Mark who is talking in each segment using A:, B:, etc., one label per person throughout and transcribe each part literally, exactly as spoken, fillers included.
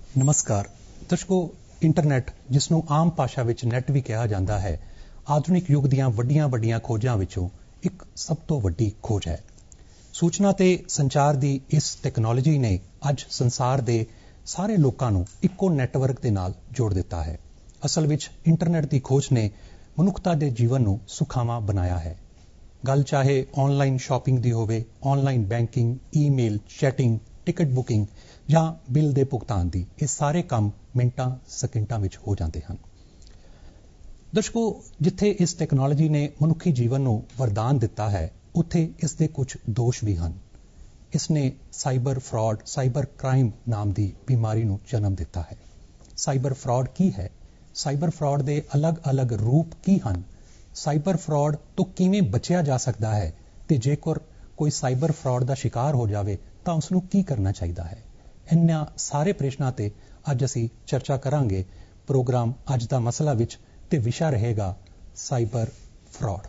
A: ਨਮਸਕਾਰ ਦਰਸ਼ਕੋ, ਇੰਟਰਨੈਟ ਜਿਸ ਨੂੰ ਆਮ ਭਾਸ਼ਾ ਵਿੱਚ ਨੈਟ ਵੀ ਕਿਹਾ ਜਾਂਦਾ ਹੈ, ਆਧੁਨਿਕ ਯੁੱਗ ਦੀਆਂ ਵੱਡੀਆਂ ਵੱਡੀਆਂ ਖੋਜਾਂ ਵਿੱਚੋਂ ਇੱਕ ਸਭ ਤੋਂ ਵੱਡੀ ਖੋਜ ਹੈ। ਸੂਚਨਾ ਤੇ ਸੰਚਾਰ ਦੀ ਇਸ ਟੈਕਨੋਲੋਜੀ ਨੇ ਅੱਜ ਸੰਸਾਰ ਦੇ ਸਾਰੇ ਲੋਕਾਂ ਨੂੰ ਇੱਕੋ ਨੈਟਵਰਕ ਦੇ ਨਾਲ ਜੋੜ ਦਿੱਤਾ ਹੈ। ਅਸਲ ਵਿੱਚ ਇੰਟਰਨੈਟ ਦੀ ਖੋਜ ਨੇ ਮਨੁੱਖਤਾ ਦੇ ਜੀਵਨ ਨੂੰ ਸੁਖਾਵਾਂ ਬਣਾਇਆ ਹੈ। ਗੱਲ ਚਾਹੇ ਆਨਲਾਈਨ ਸ਼ਾਪਿੰਗ ਦੀ ਹੋਵੇ, online banking, email, chatting, ticket booking ਜਾਂ ਬਿੱਲ ਦੇ ਭੁਗਤਾਨ ਦੀ, ਇਹ ਸਾਰੇ ਕੰਮ ਮਿੰਟਾਂ ਸਕਿੰਟਾਂ ਵਿੱਚ ਹੋ ਜਾਂਦੇ ਹਨ। ਦਰਸ਼ਕੋ, ਜਿੱਥੇ ਇਸ ਟੈਕਨੋਲੋਜੀ ਨੇ ਮਨੁੱਖੀ ਜੀਵਨ ਨੂੰ ਵਰਦਾਨ ਦਿੱਤਾ ਹੈ, ਉੱਥੇ ਇਸ ਦੇ ਕੁਝ ਦੋਸ਼ ਵੀ ਹਨ। ਇਸ ਨੇ ਸਾਈਬਰ ਫਰਾਡ, ਸਾਈਬਰ ਕ੍ਰਾਈਮ ਨਾਮ ਦੀ ਬਿਮਾਰੀ ਨੂੰ ਜਨਮ ਦਿੱਤਾ ਹੈ। ਸਾਈਬਰ ਫਰਾਡ ਕੀ ਹੈ? ਸਾਈਬਰ ਫਰਾਡ ਦੇ ਅਲੱਗ-ਅਲੱਗ ਰੂਪ ਕੀ ਹਨ? ਸਾਈਬਰ ਫਰਾਡ ਤੋਂ ਕਿਵੇਂ ਬਚਿਆ ਜਾ ਸਕਦਾ ਹੈ? ਤੇ ਜੇਕਰ ਕੋਈ ਸਾਈਬਰ ਫਰਾਡ ਦਾ ਸ਼ਿਕਾਰ ਹੋ ਜਾਵੇ ਤਾਂ ਉਸ ਨੂੰ ਕੀ ਕਰਨਾ ਚਾਹੀਦਾ ਹੈ? ਇਹਨਾਂ ਸਾਰੇ ਪ੍ਰਸ਼ਨਾਂ ਤੇ ਅੱਜ ਅਸੀਂ ਚਰਚਾ ਕਰਾਂਗੇ ਪ੍ਰੋਗਰਾਮ ਅੱਜ ਦਾ ਮਸਲਾ ਵਿੱਚ, ਤੇ ਵਿਸ਼ਾ ਰਹੇਗਾ ਸਾਈਬਰ ਫਰਾਡ।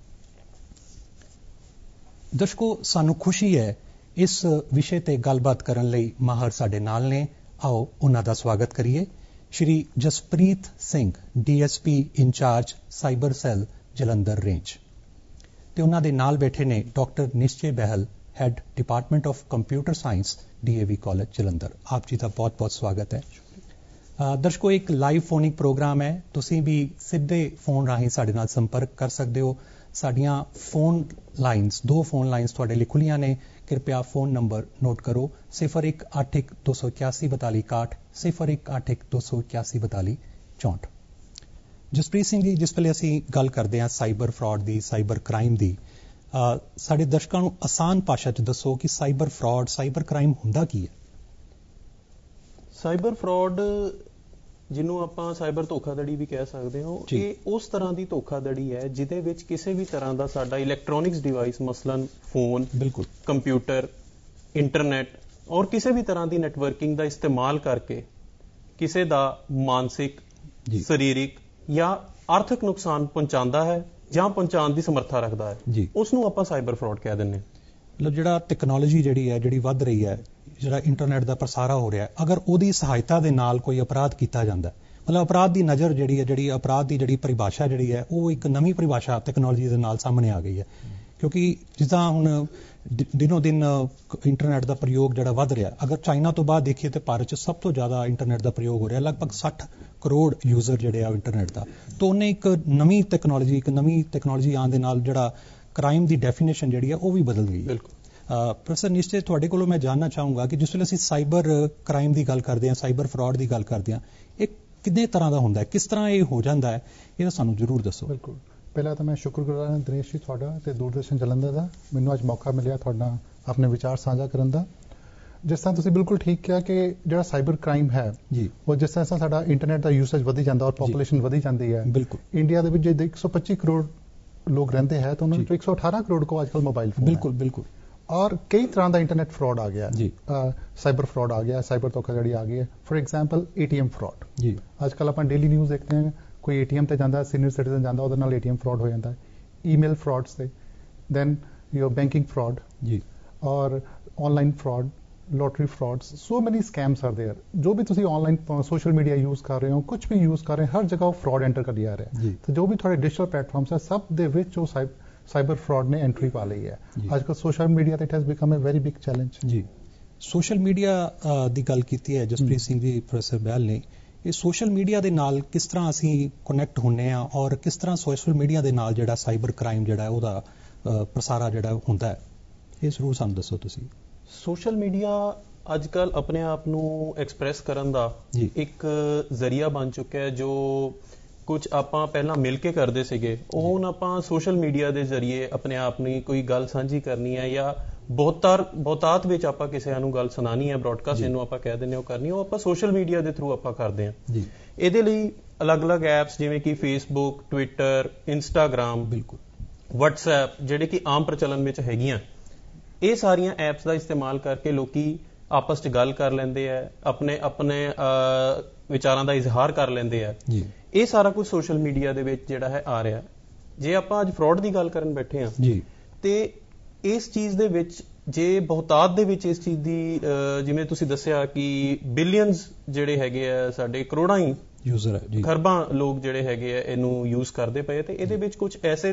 A: ਦਰਸ਼ਕੋ, ਸਾਨੂੰ ਖੁਸ਼ੀ ਹੈ ਇਸ ਵਿਸ਼ੇ ਤੇ ਗੱਲਬਾਤ ਕਰਨ ਲਈ ਮਾਹਰ ਸਾਡੇ ਨਾਲ ਨੇ। ਆਓ ਉਹਨਾਂ ਦਾ ਸਵਾਗਤ ਕਰੀਏ। Shri Jaspreet Singh, D S P incharge cyber cell Jalandhar range, ਤੇ ਉਹਨਾਂ ਦੇ ਨਾਲ ਬੈਠੇ ਨੇ doctor Nishchay Behl, head department of computer science, D A V college Jalandhar. ਆਪ ਜੀ ਦਾ ਬਹੁਤ-ਬਹੁਤ ਸਵਾਗਤ ਹੈ। ਦਰਸ਼ਕੋ, ਇੱਕ ਲਾਈਵ ਫੋਨਿਕ ਪ੍ਰੋਗਰਾਮ ਹੈ। ਤੁਸੀਂ ਵੀ ਸਿੱਧੇ ਫੋਨ ਰਾਹੀਂ ਸਾਡੇ ਨਾਲ ਸੰਪਰਕ ਕਰ ਸਕਦੇ ਹੋ। ਸਾਡੀਆਂ ਫੋਨ ਲਾਈਨਸ, ਦੋ ਫੋਨ ਲਾਈਨਸ ਤੁਹਾਡੇ ਲਈ ਖੁੱਲੀਆਂ ਨੇ। ਕਿਰਪਿਆ ਫੋਨ ਨੰਬਰ ਨੋਟ ਕਰੋ, ਸਿਫਰ ਇੱਕ ਅੱਠ ਇੱਕ ਦੋ ਸੌ ਇਕਿਆਸੀ ਬਤਾਲੀ ਇਕਾਹਠ, ਸਿਫਰ ਇੱਕ ਅੱਠ ਇੱਕ ਦੋ ਸੌ ਇਕਿਆਸੀ ਬਤਾਲੀ ਚੌਂਹਠ। ਜਸਪ੍ਰੀਤ ਸਿੰਘ ਜੀ, ਜਿਸ ਵੇਲੇ ਅਸੀਂ ਗੱਲ ਕਰਦੇ ਹਾਂ ਸਾਈਬਰ ਫਰਾਡ ਦੀ, ਸਾਈਬਰ ਕ੍ਰਾਈਮ ਦੀ, ਸਾਡੇ ਦਰਸ਼ਕਾਂ ਨੂੰ ਆਸਾਨ ਭਾਸ਼ਾ 'ਚ ਦੱਸੋ ਕਿ ਸਾਈਬਰ ਫਰਾਡ, ਸਾਈਬਰ ਕ੍ਰਾਈਮ ਹੁੰਦਾ ਕੀ ਹੈ?
B: ਸਾਈਬਰ ਫਰਾਡ, ਜਿਹਨੂੰ ਆਪਾਂ ਸਾਈਬਰ ਧੋਖਾਧੜੀ ਵੀ ਕਹਿ ਸਕਦੇ ਹਾਂ, ਇਹ ਉਸ ਤਰ੍ਹਾਂ ਦੀ ਧੋਖਾਧੜੀ ਹੈ ਜਿਹਦੇ ਵਿੱਚ ਕਿਸੇ ਵੀ ਤਰ੍ਹਾਂ ਦਾ ਸਾਡਾ ਇਲੈਕਟ੍ਰੋਨਿਕਸ ਡਿਵਾਈਸ, ਮਸਲਨ ਫੋਨ, ਬਿਲਕੁਲ ਕੰਪਿਊਟਰ, ਇੰਟਰਨੈਟ ਔਰ ਕਿਸੇ ਵੀ ਤਰ੍ਹਾਂ ਦੀ ਨੈਟਵਰਕਿੰਗ ਦਾ ਇਸਤੇਮਾਲ ਕਰਕੇ ਕਿਸੇ ਦਾ ਮਾਨਸਿਕ, ਸਰੀਰਕ ਜਾਂ ਆਰਥਿਕ ਨੁਕਸਾਨ ਪਹੁੰਚਾਉਂਦਾ ਹੈ ਜਾਂ ਪਹੁੰਚਾਉਣ ਦੀ ਸਮਰੱਥਾ ਰੱਖਦਾ ਹੈ, ਉਸ ਨੂੰ ਆਪਾਂ ਸਾਈਬਰ ਫਰਾਡ ਕਹਿ ਦਿੰਦੇ ਹਾਂ।
A: ਮਤਲਬ ਜਿਹੜਾ ਟੈਕਨੋਲੋਜੀ ਜਿਹੜੀ ਹੈ, ਜਿਹੜੀ ਵੱਧ ਰਹੀ ਹੈ, ਜਿਹੜਾ ਇੰਟਰਨੈਟ ਦਾ ਪ੍ਰਸਾਰਾ ਹੋ ਰਿਹਾ, ਅਗਰ ਉਹਦੀ ਸਹਾਇਤਾ ਦੇ ਨਾਲ ਕੋਈ ਅਪਰਾਧ ਕੀਤਾ ਜਾਂਦਾ, ਮਤਲਬ ਅਪਰਾਧ ਦੀ ਨਜ਼ਰ ਜਿਹੜੀ ਹੈ, ਜਿਹੜੀ ਅਪਰਾਧ ਦੀ ਜਿਹੜੀ ਪਰਿਭਾਸ਼ਾ ਜਿਹੜੀ ਹੈ, ਉਹ ਇੱਕ ਨਵੀਂ ਪਰਿਭਾਸ਼ਾ ਟੈਕਨੋਲੋਜੀ ਦੇ ਨਾਲ ਸਾਹਮਣੇ ਆ ਗਈ ਹੈ। ਕਿਉਂਕਿ ਜਿੱਦਾਂ ਹੁਣ ਦਿਨੋਂ ਦਿਨ ਇੰਟਰਨੈਟ ਦਾ ਪ੍ਰਯੋਗ ਜਿਹੜਾ ਵੱਧ ਰਿਹਾ, ਅਗਰ ਚਾਈਨਾ ਤੋਂ ਬਾਅਦ ਦੇਖੀਏ ਤਾਂ ਭਾਰਤ 'ਚ ਸਭ ਤੋਂ ਜ਼ਿਆਦਾ ਇੰਟਰਨੈਟ ਦਾ ਪ੍ਰਯੋਗ ਹੋ ਰਿਹਾ, ਲਗਭਗ ਸੱਠ ਕਰੋੜ ਯੂਜ਼ਰ ਜਿਹੜੇ ਆ ਇੰਟਰਨੈਟ ਦਾ। ਤਾਂ ਉਹਨੇ ਇੱਕ ਨਵੀਂ ਟੈਕਨੋਲੋਜੀ ਇੱਕ ਨਵੀਂ ਟੈਕਨੋਲੋਜੀ ਆਉਣ ਦੇ ਨਾਲ ਜਿਹੜਾ ਕ੍ਰਾਈਮ ਦੀ ਡੈਫੀਨੇਸ਼ਨ ਜਿਹੜੀ ਹੈ ਉਹ ਵੀ ਬਦਲ ਗਈ ਹੈ। ਬਿਲਕੁਲ। ਪ੍ਰੋਫੈਸਰ ਨਿਸ਼ਚੇ, ਤੁਹਾਡੇ ਕੋਲੋਂ ਮੈਂ ਜਾਣਨਾ ਚਾਹੂੰਗਾ ਕਿ ਜਿਸ ਵੇਲੇ ਅਸੀਂ ਸਾਈਬਰ ਕ੍ਰਾਈਮ ਦੀ ਗੱਲ ਕਰਦੇ ਹਾਂ, ਸਾਈਬਰ ਫਰਾਡ ਦੀ ਗੱਲ ਕਰਦੇ ਹਾਂ, ਇਹ ਕਿੰਨੇ ਤਰ੍ਹਾਂ ਦਾ ਹੁੰਦਾ ਹੈ, ਕਿਸ ਤਰ੍ਹਾਂ ਇਹ ਹੋ ਜਾਂਦਾ ਹੈ, ਇਹ ਸਾਨੂੰ ਜ਼ਰੂਰ ਦੱਸੋ।
C: ਬਿਲਕੁਲ। ਪਹਿਲਾਂ ਤਾਂ ਮੈਂ ਸ਼ੁਕਰਗੁਜ਼ਾਰ ਹਾਂ ਦਿਨੇਸ਼ ਜੀ ਤੁਹਾਡਾ ਤੇ ਦੂਰਦਰਸ਼ਨ ਜਲੰਧਰ ਦਾ, ਮੈਨੂੰ ਅੱਜ ਮੌਕਾ ਮਿਲਿਆ ਤੁਹਾਡਾ ਆਪਣੇ ਵਿਚਾਰ ਸਾਂਝਾ ਕਰਨ ਦਾ। ਜਿਸ ਤਰ੍ਹਾਂ ਤੁਸੀਂ ਬਿਲਕੁਲ ਠੀਕ ਕਿਹਾ ਕਿ ਜਿਹੜਾ ਸਾਈਬਰ ਕ੍ਰਾਈਮ ਹੈ ਜੀ, ਉਹ ਜਿਸ ਤਰ੍ਹਾਂ ਸਾਡਾ ਇੰਟਰਨੈਟ ਦਾ ਯੂਸੇਜ ਵਧੀ ਜਾਂਦਾ ਔਰ ਪੋਪੂਲੇਸ਼ਨ ਵਧੀ ਜਾਂਦੀ ਹੈ। ਬਿਲਕੁਲ। ਇੰਡੀਆ ਦੇ ਵਿੱਚ ਜੇ ਇੱਕ ਸੌ ਪੱਚੀ ਕਰੋੜ ਲੋਕ ਰਹਿੰਦੇ ਹੈ ਤਾਂ ਉਹਨਾਂ ਵਿੱਚੋਂ ਇੱਕ ਸੌ ਅਠਾਰਾਂ ਕਰੋੜ ਕੋ ਅੱਜ ਕੱਲ੍ਹ ਮੋਬਾਈਲ ਫੋਨ। ਬਿਲਕੁਲ ਬਿਲकुल। ਔਰ ਕਈ ਤਰ੍ਹਾਂ ਦਾ ਇੰਟਰਨੈਟ ਫਰਾਡ ਆ ਗਿਆ ਜੀ, ਸਾਈਬਰ ਫਰਾਡ ਆ ਗਿਆ, ਸਾਈਬਰ ਧੋਖਾਧੜੀ ਆ ਗਈ ਹੈ। ਫॉर ਐਗਜ਼ਾਮਪਲ ਏਟੀਐਮ ਫਰਾਡ ਜੀ, ਅੱਜ ਕੱਲ੍ਹ ਆਪਾਂ ਡੇਲੀ ਨਿਊਜ਼ ਦੇਖਦੇ ਹਾਂ, ਕੋਈ ਏਟੀਐਮ ਤੇ ਜਾਂਦਾ, ਸੀਨੀਅਰ ਸਿਟੀਜ਼ਨ ਜਾਂਦਾ, ਉਹਦੇ ਨਾਲ ਏਟੀਐਮ ਫਰਾਡ ਹੋ ਜਾਂਦਾ ਹੈ। ਈਮੇਲ ਫਰਾਡਸ ਤੇ, ਦੈਨ ਯੋਰ ਬੈਂਕਿੰਗ ਫਰਾਡ ਜੀ, ਔਰ online fraud, lottery frauds, so many scams R there. ਜੋ ਵੀ ਤੁਸੀਂ ਆਨਲਾਈਨ ਸੋਸ਼ਲ ਮੀਡੀਆ ਯੂਜ਼ ਕਰ ਰਹੇ ਹੋ, ਕੁਝ ਵੀ ਯੂਜ਼ ਕਰ ਰਹੇ ਹੋ, ਹਰ ਜਗ੍ਹਾ ਉਹ ਫਰਾਡ ਐਂਟਰ ਕਰੀ ਆ ਰਿਹਾ ਹੈ। ਤੇ ਜੋ ਵੀ ਤੁਹਾਡੇ ਡਿਜੀਟਲ ਪਲੇਟਫਾਰਮਸ ਹੈ, ਸਭ ਦੇ ਵਿੱਚ ਉਹ ਸਾਈਬਰ ਫਰਾਡ ਨੇ ਐਂਟਰੀ ਪਾ ਲਈ ਹੈ। ਅੱਜ ਕੱਲ੍ਹ ਸੋਸ਼ਲ ਮੀਡੀਆ ਤੇ it has become a very big challenge ਜੀ।
A: ਸੋਸ਼ਲ ਮੀਡੀਆ ਦੀ ਗੱਲ ਕੀਤੀ ਹੈ ਜਸਪ੍ਰੀਤ ਸਿੰਘ ਜੀ, ਪ੍ਰੋਫੈਸਰ ਬਹਿਲ ਨੇ, ਇਹ ਸੋਸ਼ਲ ਮੀਡੀਆ ਦੇ ਨਾਲ ਕਿਸ ਤਰ੍ਹਾਂ ਅਸੀਂ ਕਨੈਕਟ ਹੁੰਨੇ ਆ ਔਰ ਕਿਸ ਤਰ੍ਹਾਂ ਸੋਸ਼ਲ ਮੀਡੀਆ ਦੇ ਨਾਲ ਜਿਹੜਾ ਸਾਈਬਰ ਕ੍ਰਾਈਮ ਜਿਹੜਾ ਉਹਦਾ ਪ੍ਰਸਾਰਾ ਜਿਹੜਾ ਹੁੰਦਾ ਹੈ, ਇਹ ਜ਼ਰੂਰ ਸਾਨੂੰ ਦੱਸੋ ਤੁਸੀਂ।
B: ਸੋਸ਼ਲ ਮੀਡੀਆ ਅੱਜ ਕੱਲ੍ਹ ਆਪਣੇ ਆਪ ਨੂੰ ਐਕਸਪ੍ਰੈਸ ਕਰਨ ਦਾ ਇੱਕ ਜ਼ਰੀਆ ਬਣ ਚੁੱਕਿਆ ਹੈ। ਜੋ ਕੁਝ ਆਪਾਂ ਪਹਿਲਾਂ ਮਿਲ ਕੇ ਕਰਦੇ ਸੀਗੇ, ਉਹ ਹੁਣ ਆਪਾਂ ਸੋਸ਼ਲ ਮੀਡੀਆ ਦੇ ਜ਼ਰੀਏ ਆਪਣੇ ਆਪ ਨੂੰ ਕੋਈ ਗੱਲ ਸਾਂਝੀ ਕਰਨੀ ਹੈ ਜਾਂ ਬਹੁਤਾਰ ਬਹੁਤਾਤ ਵਿੱਚ ਆਪਾਂ ਕਿਸੇ ਨੂੰ ਗੱਲ ਸੁਣਾਣੀ ਹੈ, ਬ੍ਰੌਡਕਾਸਟ ਇਹਨੂੰ ਆਪਾਂ ਕਹਿ ਦਿੰਦੇ, ਉਹ ਕਰਨੀ, ਉਹ ਆਪਾਂ ਸੋਸ਼ਲ ਮੀਡੀਆ ਦੇ ਥਰੂ ਆਪਾਂ ਕਰਦੇ ਹਾਂ। ਇਹਦੇ ਲਈ ਅਲੱਗ-ਅਲੱਗ ਐਪਸ ਜਿਵੇਂ ਕਿ ਫੇਸਬੁੱਕ, ਟਵਿੱਟਰ, ਇੰਸਟਾਗ੍ਰਾਮ, ਬਿਲਕੁਲ, ਵਟਸਐਪ, ਜਿਹੜੇ ਕਿ ਆਮ ਪ੍ਰਚਲਨ ਵਿੱਚ ਹੈਗੀਆਂ, ਇਹ ਸਾਰੀਆਂ ਐਪਸ ਦਾ ਇਸਤੇਮਾਲ ਕਰਕੇ ਲੋਕੀ ਆਪਸ 'ਚ ਗੱਲ ਕਰ ਲੈਂਦੇ ਆ, ਆਪਣੇ ਆਪਣੇ ਵਿਚਾਰਾਂ ਦਾ ਇਜ਼ਹਾਰ ਕਰ ਲੈਂਦੇ ਆ। ਇਹ ਸਾਰਾ ਕੁਝ ਸੋਸ਼ਲ ਮੀਡੀਆ ਦੇ ਵਿੱਚ ਜਿਹੜਾ ਹੈ ਆ ਰਿਹਾ। ਜੇ ਆਪਾਂ ਅੱਜ ਫਰਾਡ ਦੀ ਗੱਲ ਕਰਨ ਬੈਠੇ ਹਾਂ ਜੀ, ਤੇ ਇਸ ਚੀਜ਼ ਦੇ ਵਿੱਚ ਜੇ ਬਹੁਤਾਤ ਦੇ ਵਿੱਚ ਇਸ ਚੀਜ਼ ਦੀ ਜਿਵੇਂ ਤੁਸੀਂ ਦੱਸਿਆ ਕਿ ਬਿਲੀਅਨਸ ਜਿਹੜੇ ਹੈਗੇ ਆ ਸਾਡੇ ਕਰੋੜਾਂ ਹੀ
A: ਯੂਜ਼ਰ ਹੈ ਜੀ,
B: ਖਰਬਾਂ ਲੋਕ ਜਿਹੜੇ ਹੈਗੇ ਆ ਇਹਨੂੰ ਯੂਜ਼ ਕਰਦੇ ਪਏ ਤੇ ਇਹਦੇ ਵਿੱਚ ਕੁਝ ਐਸੇ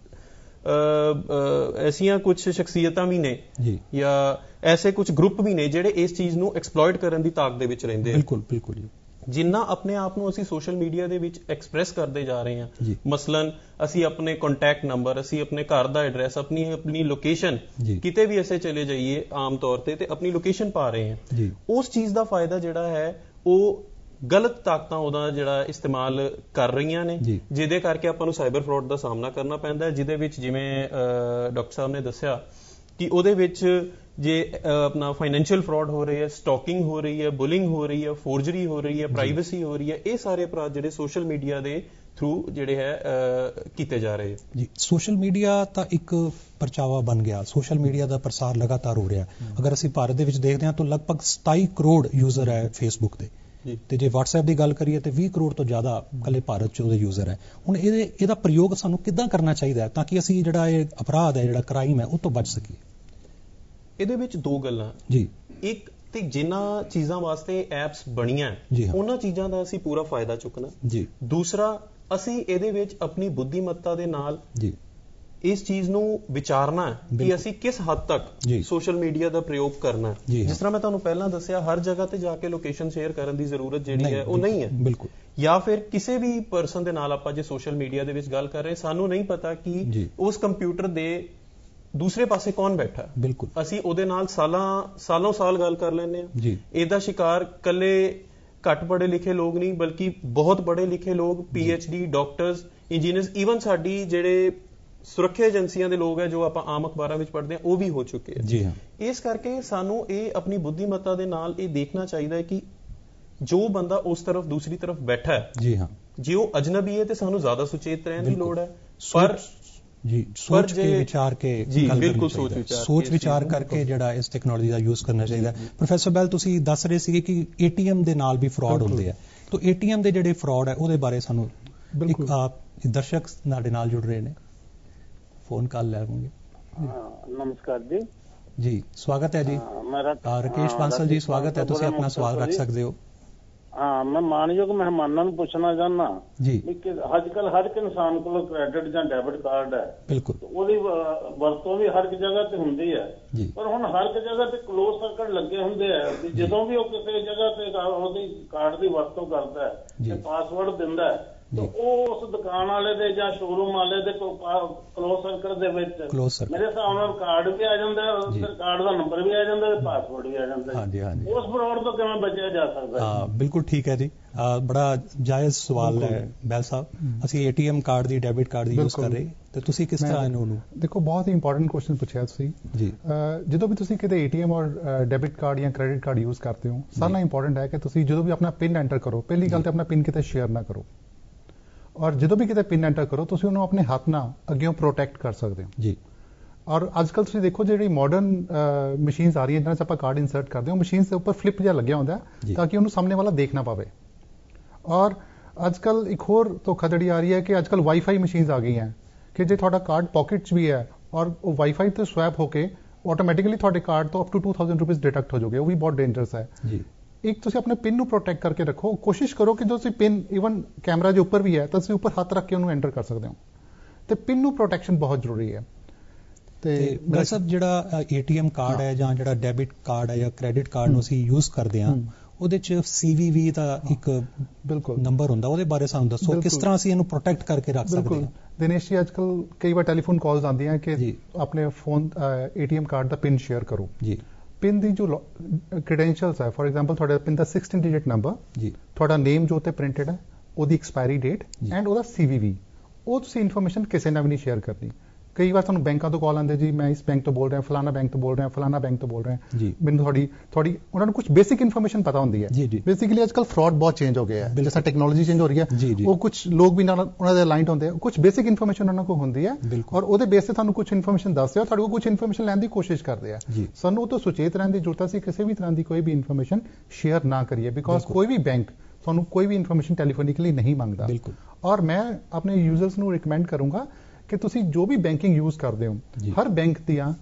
B: ਐਸੀਆਂ ਕੁਝ ਸ਼ਖਸੀਅਤਾਂ ਵੀ ਨੇ
A: ਜੀ
B: ਜਾਂ ਐਸੇ ਕੁਝ ਗਰੁੱਪ ਵੀ ਨੇ ਜਿਹੜੇ ਇਸ ਚੀਜ਼ ਨੂੰ ਐਕਸਪਲੋਇਟ ਕਰਨ ਦੀ ਤਾਕ ਦੇ ਵਿੱਚ ਰਹਿੰਦੇ ਆ।
A: ਬਿਲਕੁਲ ਬਿਲਕੁਲ ਜੀ।
B: ਜਿੰਨਾ ਆਪਣੇ ਆਪ ਨੂੰ ਅਸੀਂ ਸੋਸ਼ਲ ਮੀਡੀਆ ਦੇ ਵਿੱਚ ਐਕਸਪ੍ਰੈਸ ਕਰਦੇ ਜਾ ਰਹੇ ਹਾਂ, ਮਸਲਨ ਅਸੀਂ ਆਪਣੇ ਕੰਟੈਕਟ ਨੰਬਰ, ਅਸੀਂ ਆਪਣੇ ਘਰ ਦਾ ਐਡਰੈਸ, ਆਪਣੀ ਆਪਣੀ ਲੋਕੇਸ਼ਨ, ਕਿਤੇ ਵੀ ਅਸੀਂ ਚਲੇ ਜਾਈਏ ਆਮ ਤੌਰ ਤੇ ਤੇ ਆਪਣੀ ਲੋਕੇਸ਼ਨ ਪਾ ਰਹੇ ਹਾਂ, ਉਸ ਚੀਜ਼ ਦਾ ਫਾਇਦਾ ਜਿਹੜਾ ਹੈ ਉਹ ਗਲਤ ਤਾਕਤਾਂ ਉਹਦਾ ਜਿਹੜਾ ਇਸਤੇਮਾਲ ਕਰ ਰਹੀਆਂ ਨੇ, ਜਿਹਦੇ ਕਰਕੇ ਆਪਾਂ ਨੂੰ ਸਾਈਬਰ ਫਰਾਡ ਦਾ ਸਾਹਮਣਾ ਕਰਨਾ ਪੈਂਦਾ ਹੈ, ਜਿਹਦੇ ਵਿੱਚ ਜਿਵੇਂ ਡਾਕਟਰ ਸਾਹਿਬ ਨੇ ਦੱਸਿਆ ਕਿ ਉਹਦੇ ਵਿੱਚ ਜੇ ਆਪਣਾ ਫਾਈਨੈਂਸ਼ੀਅਲ ਫਰਾਡ ਹੋ ਰਹੀ ਹੈ, ਸਟਾਕਿੰਗ ਹੋ ਰਹੀ ਹੈ, ਬੁਲਿੰਗ ਹੋ ਰਹੀ ਹੈ, ਫੋਰਜਰੀ ਹੋ ਰਹੀ ਹੈ, ਪ੍ਰਾਈਵੇਸੀ ਹੋ ਰਹੀ ਹੈ, ਇਹ ਸਾਰੇ ਅਪਰਾਧ ਜਿਹੜੇ ਸੋਸ਼ਲ ਮੀਡੀਆ ਦੇ ਥਰੂ ਜਿਹੜੇ ਹੈ ਕੀਤੇ ਜਾ ਰਹੇ
A: ਜੀ। ਸੋਸ਼ਲ ਮੀਡੀਆ ਤਾਂ ਇੱਕ ਪਰਚਾਵਾ ਬਣ ਗਿਆ, ਸੋਸ਼ਲ ਮੀਡੀਆ ਦਾ ਪ੍ਰਸਾਰ ਲਗਾਤਾਰ ਹੋ ਰਿਹਾ। ਅਗਰ ਅਸੀਂ ਭਾਰਤ ਦੇ ਵਿੱਚ ਦੇਖਦੇ ਹਾਂ ਤਾਂ ਲਗਭਗ ਸਤਾਈ ਕਰੋੜ ਯੂਜ਼ਰ ਹੈ ਫੇਸਬੁੱਕ ਦੇ, ਤੇ ਜੇ WhatsApp ਦੀ ਗੱਲ ਕਰੀਏ ਤੇ ਵੀਹ ਕਰੋੜ ਤੋਂ ਜ਼ਿਆਦਾ ਕੱਲੇ ਭਾਰਤ 'ਚ ਉਹਦੇ ਯੂਜ਼ਰ ਹੈ। ਹੁਣ ਇਹਦੇ ਇਹਦਾ ਪ੍ਰਯੋਗ ਸਾਨੂੰ ਕਿੱਦਾਂ ਕਰਨਾ ਚਾਹੀਦਾ ਹੈ ਤਾਂ ਕਿ ਅਸੀਂ ਜਿਹੜਾ ਇਹ ਅਪਰਾਧ ਹੈ, ਜਿਹੜਾ ਕ੍ਰਾਈਮ ਹੈ, ਉਹ ਤੋਂ ਬਚ ਸਕੀਏ?
B: ਇਹਦੇ ਵਿੱਚ ਦੋ ਗੱਲਾਂ
A: ਜੀ।
B: ਇੱਕ ਤੇ ਜਿਨ੍ਹਾਂ ਚੀਜ਼ਾਂ ਵਾਸਤੇ ਐਪਸ ਬਣੀਆਂ ਉਹਨਾਂ ਚੀਜ਼ਾਂ ਦਾ ਅਸੀਂ ਪੂਰਾ ਫਾਇਦਾ ਚੁੱਕਣਾ
A: ਜੀ।
B: ਦੂਸਰਾ, ਅਸੀਂ ਇਹਦੇ ਵਿੱਚ ਆਪਣੀ ਬੁੱਧੀਮੱਤਾ ਦੇ ਨਾਲ
A: ਜੀ
B: ਇਸ ਚੀਜ਼ ਨੂੰ ਵਿਚਾਰਨਾ ਕਿ ਅਸੀਂ ਕਿਸ ਹੱਦ ਤੱਕ ਸੋਸ਼ਲ ਮੀਡੀਆ ਦਾ ਪ੍ਰਯੋਗ ਕਰਨਾ। ਜਿਸ ਤਰ੍ਹਾਂ ਮੈਂ ਤੁਹਾਨੂੰ ਪਹਿਲਾਂ ਦੱਸਿਆ, ਹਰ ਜਗ੍ਹਾ ਤੇ ਜਾ ਕੇ ਲੋਕੇਸ਼ਨ ਸ਼ੇਅਰ ਕਰਨ ਦੀ ਜ਼ਰੂਰਤ ਜਿਹੜੀ ਹੈ ਉਹ ਨਹੀਂ ਹੈ।
A: ਬਿਲਕੁਲ।
B: ਜਾਂ ਫਿਰ ਕਿਸੇ ਵੀ ਪਰਸਨ ਦੇ ਨਾਲ ਆਪਾਂ ਜੇ ਸੋਸ਼ਲ ਮੀਡੀਆ ਦੇ ਵਿੱਚ ਗੱਲ ਕਰ ਰਹੇ, ਸਾਨੂੰ ਨਹੀਂ ਪਤਾ ਕਿ ਉਸ ਕੰਪਿਊਟਰ ਦੇ ਦੂਸਰੇ ਪਾਸੇ ਕੌਣ ਬੈਠਾ।
A: ਬਿਲਕੁਲ।
B: ਅਸੀਂ ਉਹਦੇ ਨਾਲ ਸਾਲਾਂ ਸਾਲੋਂ ਸਾਲ ਗੱਲ ਕਰ ਲੈਂਦੇ ਹਾਂ।
A: ਜੀ।
B: ਇਹਦਾ ਸ਼ਿਕਾਰ ਕੱਲੇ ਘੱਟ ਪੜ੍ਹੇ ਲਿਖੇ ਲੋਕ ਨਹੀਂ, ਬਲਕਿ ਬਹੁਤ ਪੜ੍ਹੇ ਲਿਖੇ ਲੋਕ, P H D, doctors, engineers, even ਸਾਡੀ ਜਿਹੜੇ ਸੁਰੱਖਿਆ ਏਜੰਸੀਆਂ ਦੇ ਲੋਕ ਹੈ ਜੋ ਆਪਾਂ ਆਮ ਅਖਬਾਰਾਂ ਵਿੱਚ ਪੜ੍ਹਦੇ ਹਾਂ, ਉਹ ਵੀ ਹੋ ਚੁੱਕੇ ਆ।
A: ਜੀ ਹਾਂ।
B: ਇਸ ਕਰਕੇ ਸਾਨੂੰ ਇਹ ਆਪਣੀ ਬੁੱਧੀਮੱਤਾ ਦੇ ਨਾਲ ਇਹ ਦੇਖਣਾ ਚਾਹੀਦਾ ਹੈ ਕਿ ਜੋ ਬੰਦਾ ਉਸ ਤਰਫ ਦੂਸਰੀ ਤਰਫ ਬੈਠਾ ਹੈ,
A: ਜੀ ਹਾਂ,
B: ਜੇ ਉਹ ਅਜਨਬੀ ਹੈ ਤੇ ਸਾਨੂੰ ਜ਼ਿਆਦਾ ਸੁਚੇਤ ਰਹਿਣ ਦੀ ਲੋੜ ਹੈ। ਪਰ
A: ਜੀ ਸੋਚ ਕੇ ਵਿਚਾਰ ਕੇ
B: ਜੀ ਬਿਲਕੁਲ ਸੋਚ ਵਿਚਾਰ
A: ਸੋਚ ਵਿਚਾਰ ਕਰਕੇ ਜਿਹੜਾ ਇਸ ਟੈਕਨੋਲੋਜੀ ਦਾ ਯੂਜ਼ ਕਰਨਾ ਚਾਹੀਦਾ। ਪ੍ਰੋਫੈਸਰ ਬੈਲ, ਤੁਸੀਂ ਦੱਸ ਰਹੇ ਸੀਗੇ ਕਿ ਏਟੀਐਮ ਦੇ ਨਾਲ ਵੀ ਫਰਾਡ ਹੁੰਦੇ ਆ, ਤਾਂ ਏਟੀਐਮ ਦੇ ਜਿਹੜੇ ਫਰਾਡ ਹੈ ਉਹਦੇ ਬਾਰੇ ਸਾਨੂੰ ਇੱਕ ਦਰਸ਼ਕ ਸਾਡੇ ਨਾਲ ਜੁੜ ਰਹੇ ਨੇ, ਫੋਨ ਕਾਲ ਲੈਵਾਂਗੇ।
D: ਨਮਸਕਾਰ ਜੀ।
A: ਜੀ ਸਵਾਗਤ ਹੈ ਜੀ। ਰਾਕੇਸ਼ ਬਾਂਸਲ ਜੀ ਸਵਾਗਤ ਹੈ, ਤੁਸੀਂ ਆਪਣਾ ਸਵਾਲ ਰੱਖ ਸਕਦੇ ਹੋ।
D: ਹਾਂ, ਮੈਂ ਮਾਨਯੋਗ ਮਹਿਮਾਨਾਂ ਨੂੰ ਪੁੱਛਣਾ ਚਾਹੁੰਦਾ
A: ਜੀ
D: ਕਿ ਅੱਜ ਕੱਲ ਹਰ ਇੱਕ ਇਨਸਾਨ ਕੋਲ ਕ੍ਰੈਡਿਟ ਜਾਂ ਡੈਬਿਟ ਕਾਰਡ ਹੈ।
A: ਬਿਲਕੁਲ।
D: ਉਹਦੀ ਵਰਤੋਂ ਵੀ ਹਰ ਇੱਕ ਜਗ੍ਹਾ ਤੇ ਹੁੰਦੀ ਹੈ, ਪਰ ਹੁਣ ਹਰ ਇੱਕ ਜਗ੍ਹਾ ਤੇ ਕਲੋਜ਼ ਸਰਕਟ ਲੱਗੇ ਹੁੰਦੇ ਆ। ਜਦੋਂ ਵੀ ਉਹ ਕਿਸੇ ਜਗ੍ਹਾ ਤੇ ਉਹਦੀ ਕਾਰਡ ਦੀ ਵਰਤੋਂ ਕਰਦਾ ਹੈ ਤੇ ਪਾਸਵਰਡ ਦਿੰਦਾ ਹੈ, ਉਹ ਉਸ ਦੁਕਾਨ ਵਾਲੇ ਦੇ ਜਾਂ ਸ਼ੋਰੂਮ ਵਾਲੇ ਦੇ ਕਲੋਜ਼ ਸਰਕਟ ਦੇ ਵਿੱਚ ਮੇਰੇ ਹਿਸਾਬ ਨਾਲ ਕਾਰਡ ਵੀ ਆ ਜਾਂਦਾ, ਕਾਰਡ ਦਾ ਨੰਬਰ ਵੀ ਆ ਜਾਂਦਾ ਤੇ ਪਾਸਵਰਡ ਵੀ ਆ ਜਾਂਦਾ।
A: ਹਾਂਜੀ ਹਾਂਜੀ।
D: ਉਸ ਫਰਾਡ ਤੋਂ ਕਿਵੇਂ ਬਚਿਆ ਜਾ ਸਕਦਾ?
A: ਹਾਂ ਬਿਲਕੁਲ ਠੀਕ ਹੈ ਜੀ, ਬੜਾ ਜਾਇਜ਼ ਸਵਾਲ ਹੈ ਬੈਲ ਸਾਹਿਬ। ਅਸੀਂ ਏਟੀਐਮ ਕਾਰਡ ਦੀ, ਡੈਬਿਟ ਕਾਰਡ ਦੀ ਯੂਜ਼ ਕਰ ਰਹੇ, ਤੇ ਤੁਸੀਂ ਕਿਸ ਤਰ੍ਹਾਂ ਇਹਨੂੰ?
C: ਦੇਖੋ, ਬਹੁਤ ਹੀ ਇੰਪੋਰਟੈਂਟ ਕੁਐਸਚਨ ਪੁੱਛਿਆ ਤੁਸੀਂ ਜੀ। ਜਦੋਂ ਵੀ ਤੁਸੀਂ ਕਿਤੇ ਏਟੀਐਮ ਔਰ ਡੈਬਿਟ ਕਾਰਡ ਜਾਂ ਕ੍ਰੈਡਿਟ ਕਾਰਡ ਯੂਜ਼ ਕਰਦੇ ਹੋ, ਸਾਰਿਆਂ ਨਾਲੋਂ ਇੰਪੋਰਟੈਂਟ ਹੈ ਕਿ ਤੁਸੀਂ ਜਦੋਂ ਵੀ ਆਪਣਾ ਪਿਨ ਐਂਟਰ ਕਰੋ, ਪਹਿਲੀ ਗੱਲ ਤੇ ਆਪਣਾ ਪਿਨ ਕਿਤੇ ਸ਼ੇਅਰ ਨਾ ਕਰੋ, ਔਰ ਜਦੋਂ ਵੀ ਕਿਤੇ ਪਿਨ ਐਂਟਰ ਕਰੋ ਤੁਸੀਂ ਉਹਨੂੰ ਆਪਣੇ ਹੱਥ ਨਾਲ ਅੱਗੇ ਪ੍ਰੋਟੈਕਟ ਕਰ ਸਕਦੇ ਹੋ ਜੀ। ਔਰ ਅੱਜ ਕੱਲ ਤੁਸੀਂ ਦੇਖੋ ਜਿਹੜੀ ਮਾਡਰਨ ਮਸ਼ੀਨਸ ਆ ਰਹੀਆਂ ਜਿਹਨਾਂ 'ਚ ਆਪਾਂ ਕਾਰਡ ਇਨਸਰਟ ਕਰਦੇ ਹਾਂ, ਮਸ਼ੀਨਸ ਦੇ ਉੱਪਰ ਫਲਿਪ ਜਿਹਾ ਲੱਗਿਆ ਹੁੰਦਾ ਤਾਂ ਕਿ ਉਹਨੂੰ ਸਾਹਮਣੇ ਵਾਲਾ ਦੇਖ ਨਾ ਪਾਵੇ। ਔਰ ਅੱਜ ਕੱਲ ਇੱਕ ਹੋਰ ਧੋਖਾਧੜੀ ਆ ਰਹੀ ਹੈ ਕਿ ਅੱਜ ਕੱਲ ਵਾਈਫਾਈ ਮਸ਼ੀਨਸ ਆ ਗਈਆਂ ਕਿ ਜੇ ਤੁਹਾਡਾ ਕਾਰਡ ਪਾਕਟ 'ਚ ਵੀ ਹੈ ਔਰ ਉਹ ਵਾਈਫਾਈ ਤੇ ਸਵੈਪ ਹੋ ਕੇ ਆਟੋਮੈਟਿਕਲੀ ਤੁਹਾਡੇ ਕਾਰਡ ਤੋਂ up to two thousand rupees deduct ਹੋ ਜਾਓਗੇ। ਉਹ ਵੀ ਬਹੁਤ ਡੇਂਜਰਸ ਹੈ ਜੀ। ਇੱਕ ਤੁਸੀਂ ਆਪਣੇ ਪਿਨ ਨੂੰ ਪ੍ਰੋਟੈਕਟ ਕਰਕੇ ਰੱਖੋ, ਕੋਸ਼ਿਸ਼ ਕਰੋ ਕਿ ਜੋ ਤੁਸੀਂ ਪਿਨ ਈਵਨ ਕੈਮਰਾ ਦੇ ਉੱਪਰ ਵੀ ਹੈ ਤਾਂ ਤੁਸੀਂ ਉੱਪਰ ਹੱਥ ਰੱਖ ਕੇ ਉਹਨੂੰ ਐਂਟਰ ਕਰ ਸਕਦੇ ਹੋ, ਤੇ ਪਿਨ ਨੂੰ ਪ੍ਰੋਟੈਕਸ਼ਨ ਬਹੁਤ ਜ਼ਰੂਰੀ ਹੈ। ਤੇ
A: ਮੇਰਾ ਸਭ ਜਿਹੜਾ ਏਟੀਐਮ ਕਾਰਡ ਹੈ ਜਾਂ ਜਿਹੜਾ ਡੈਬਿਟ ਕਾਰਡ ਹੈ ਜਾਂ ਕ੍ਰੈਡਿਟ ਕਾਰਡ ਨੂੰ ਅਸੀਂ ਯੂਜ਼ ਕਰਦੇ ਹਾਂ, ਉਹਦੇ 'ਚ ਸੀਵੀਵੀ ਦਾ ਇੱਕ ਬਿਲਕੁਲ ਨੰਬਰ ਹੁੰਦਾ, ਉਹਦੇ ਬਾਰੇ ਸਾਨੂੰ ਦੱਸੋ ਕਿਸ ਤਰ੍ਹਾਂ ਅਸੀਂ ਇਹਨੂੰ ਪ੍ਰੋਟੈਕਟ ਕਰਕੇ ਰੱਖ ਸਕਦੇ ਹਾਂ।
C: ਦਿਨੇਸ਼ ਜੀ, ਅੱਜ ਕੱਲ ਕਈ ਵਾਰ ਟੈਲੀਫੋਨ ਕਾਲਸ ਆਉਂਦੀਆਂ ਕਿ ਆਪਣੇ ਫੋਨ ਏਟੀਐਮ ਕਾਰਡ ਦਾ ਪਿਨ ਸ਼ੇਅਰ ਕਰੋ ਜੀ। ਪਿਨ ਦੀ ਜੋ ਕ੍ਰੈਡੈਂਸ਼ੀਅਲਸ ਹੈ, ਫॉर ਐਗਜ਼ਾਮਪਲ ਤੁਹਾਡੇ ਪਿਨ ਦਾ ਸਿਕਸਟੀਨ ਡਿਜਿਟ ਨੰਬਰ ਜੀ, ਤੁਹਾਡਾ ਨੇਮ ਜੋ ਉੱਤੇ ਪ੍ਰਿੰਟਡ ਹੈ, ਉਹਦੀ ਐਕਸਪਾਇਰੀ ਡੇਟ ਐਂਡ ਉਹਦਾ ਸੀਵੀਵੀ, ਉਹ ਤੁਸੀਂ ਇਨਫੋਰਮੇਸ਼ਨ ਕਿਸੇ ਨਾਲ ਵੀ ਨਹੀਂ ਸ਼ੇਅਰ ਕਰਨੀ। ਕਈ ਵਾਰ ਤੁਹਾਨੂੰ ਬੈਂਕਾਂ ਤੋਂ ਕਾਲ ਆਉਂਦੇ, ਜੀ ਮੈਂ ਇਸ ਬੈਂਕ ਤੋਂ ਬੋਲ ਰਿਹਾ, ਫਲਾਣਾ ਬੈਂਕ ਤੋਂ ਬੋਲ ਰਿਹਾ, ਫਲਾਣਾ ਬੈਂਕ ਤੋਂ ਬੋਲ ਰਿਹਾ, ਮੈਨੂੰ ਤੁਹਾਡੀ ਤੁਹਾਡੀ ਉਹਨਾਂ ਨੂੰ ਕੁਝ ਬੇਸਿਕ ਇਨਫੋਰਮੇਸ਼ਨ ਪਤਾ ਹੁੰਦੀ ਹੈ। ਬੇਸਿਕਲੀ ਅੱਜ ਕੱਲ ਫਰਾਡ ਬਹੁਤ ਚੇਂਜ ਹੋ ਗਿਆ ਹੈ, ਜਿਵੇਂ ਟੈਕਨੋਲੋਜੀ ਚੇਂਜ ਹੋ ਰਹੀ ਹੈ, ਉਹ ਕੁਝ ਲੋਕ ਵੀ ਨਾਲ ਉਹਨਾਂ ਦੇ ਅਲਾਈਨਡ ਹੁੰਦੇ ਆ, ਕੁਝ ਬੇਸਿਕ ਇਨਫੋਰਮੇਸ਼ਨ ਉਹਨਾਂ ਕੋਲ ਹੁੰਦੀ ਹੈ ਔਰ ਉਹਦੇ ਬੇਸ ਤੇ ਤੁਹਾਨੂੰ ਕੁਝ ਇਨਫੋਰਮੇਸ਼ਨ ਦੱਸਦੇ ਆ, ਤੁਹਾਡੇ ਕੋਲ ਕੁਝ ਇਨਫੋਰਮੇਸ਼ਨ ਲੈਣ ਦੀ ਕੋਸ਼ਿਸ਼ ਕਰਦੇ ਆ। ਸਾਨੂੰ ਉਹ ਤੋਂ ਸੁਚੇਤ ਰਹਿਣ ਦੀ ਜ਼ਰੂਰਤ ਹੈ, ਅਸੀਂ ਕਿਸੇ ਵੀ ਤਰ੍ਹਾਂ ਦੀ ਕੋਈ ਵੀ ਇਨਫੋਰਮੇਸ਼ਨ ਸ਼ੇਅਰ ਨਾ ਕਰੀਏ, ਬਿਕੋਜ਼ ਕੋਈ ਵੀ ਬੈਂਕ ਤੁਹਾਨੂੰ ਕੋਈ ਵੀ ਇਨਫੋਰਮੇਸ਼ਨ ਟੈਲੀਫੋਨਿਕਲੀ ਨਹੀਂ ਮੰਗਦਾ। ਔਰ ਮੈਂ ਆਪਣੇ ਯੂਜ਼ਰਸ ਨੂੰ ਰਿਕਮੈਂਡ ਕਰੂੰਗਾ ਕਿ ਤੁਸੀਂ ਜੋ ਵੀ ਬੈਂਕਿੰਗ ਯੂਜ਼ ਕਰਦੇ ਹੋ, ਹਰ ਬੈਂਕ ਦੀਆਂ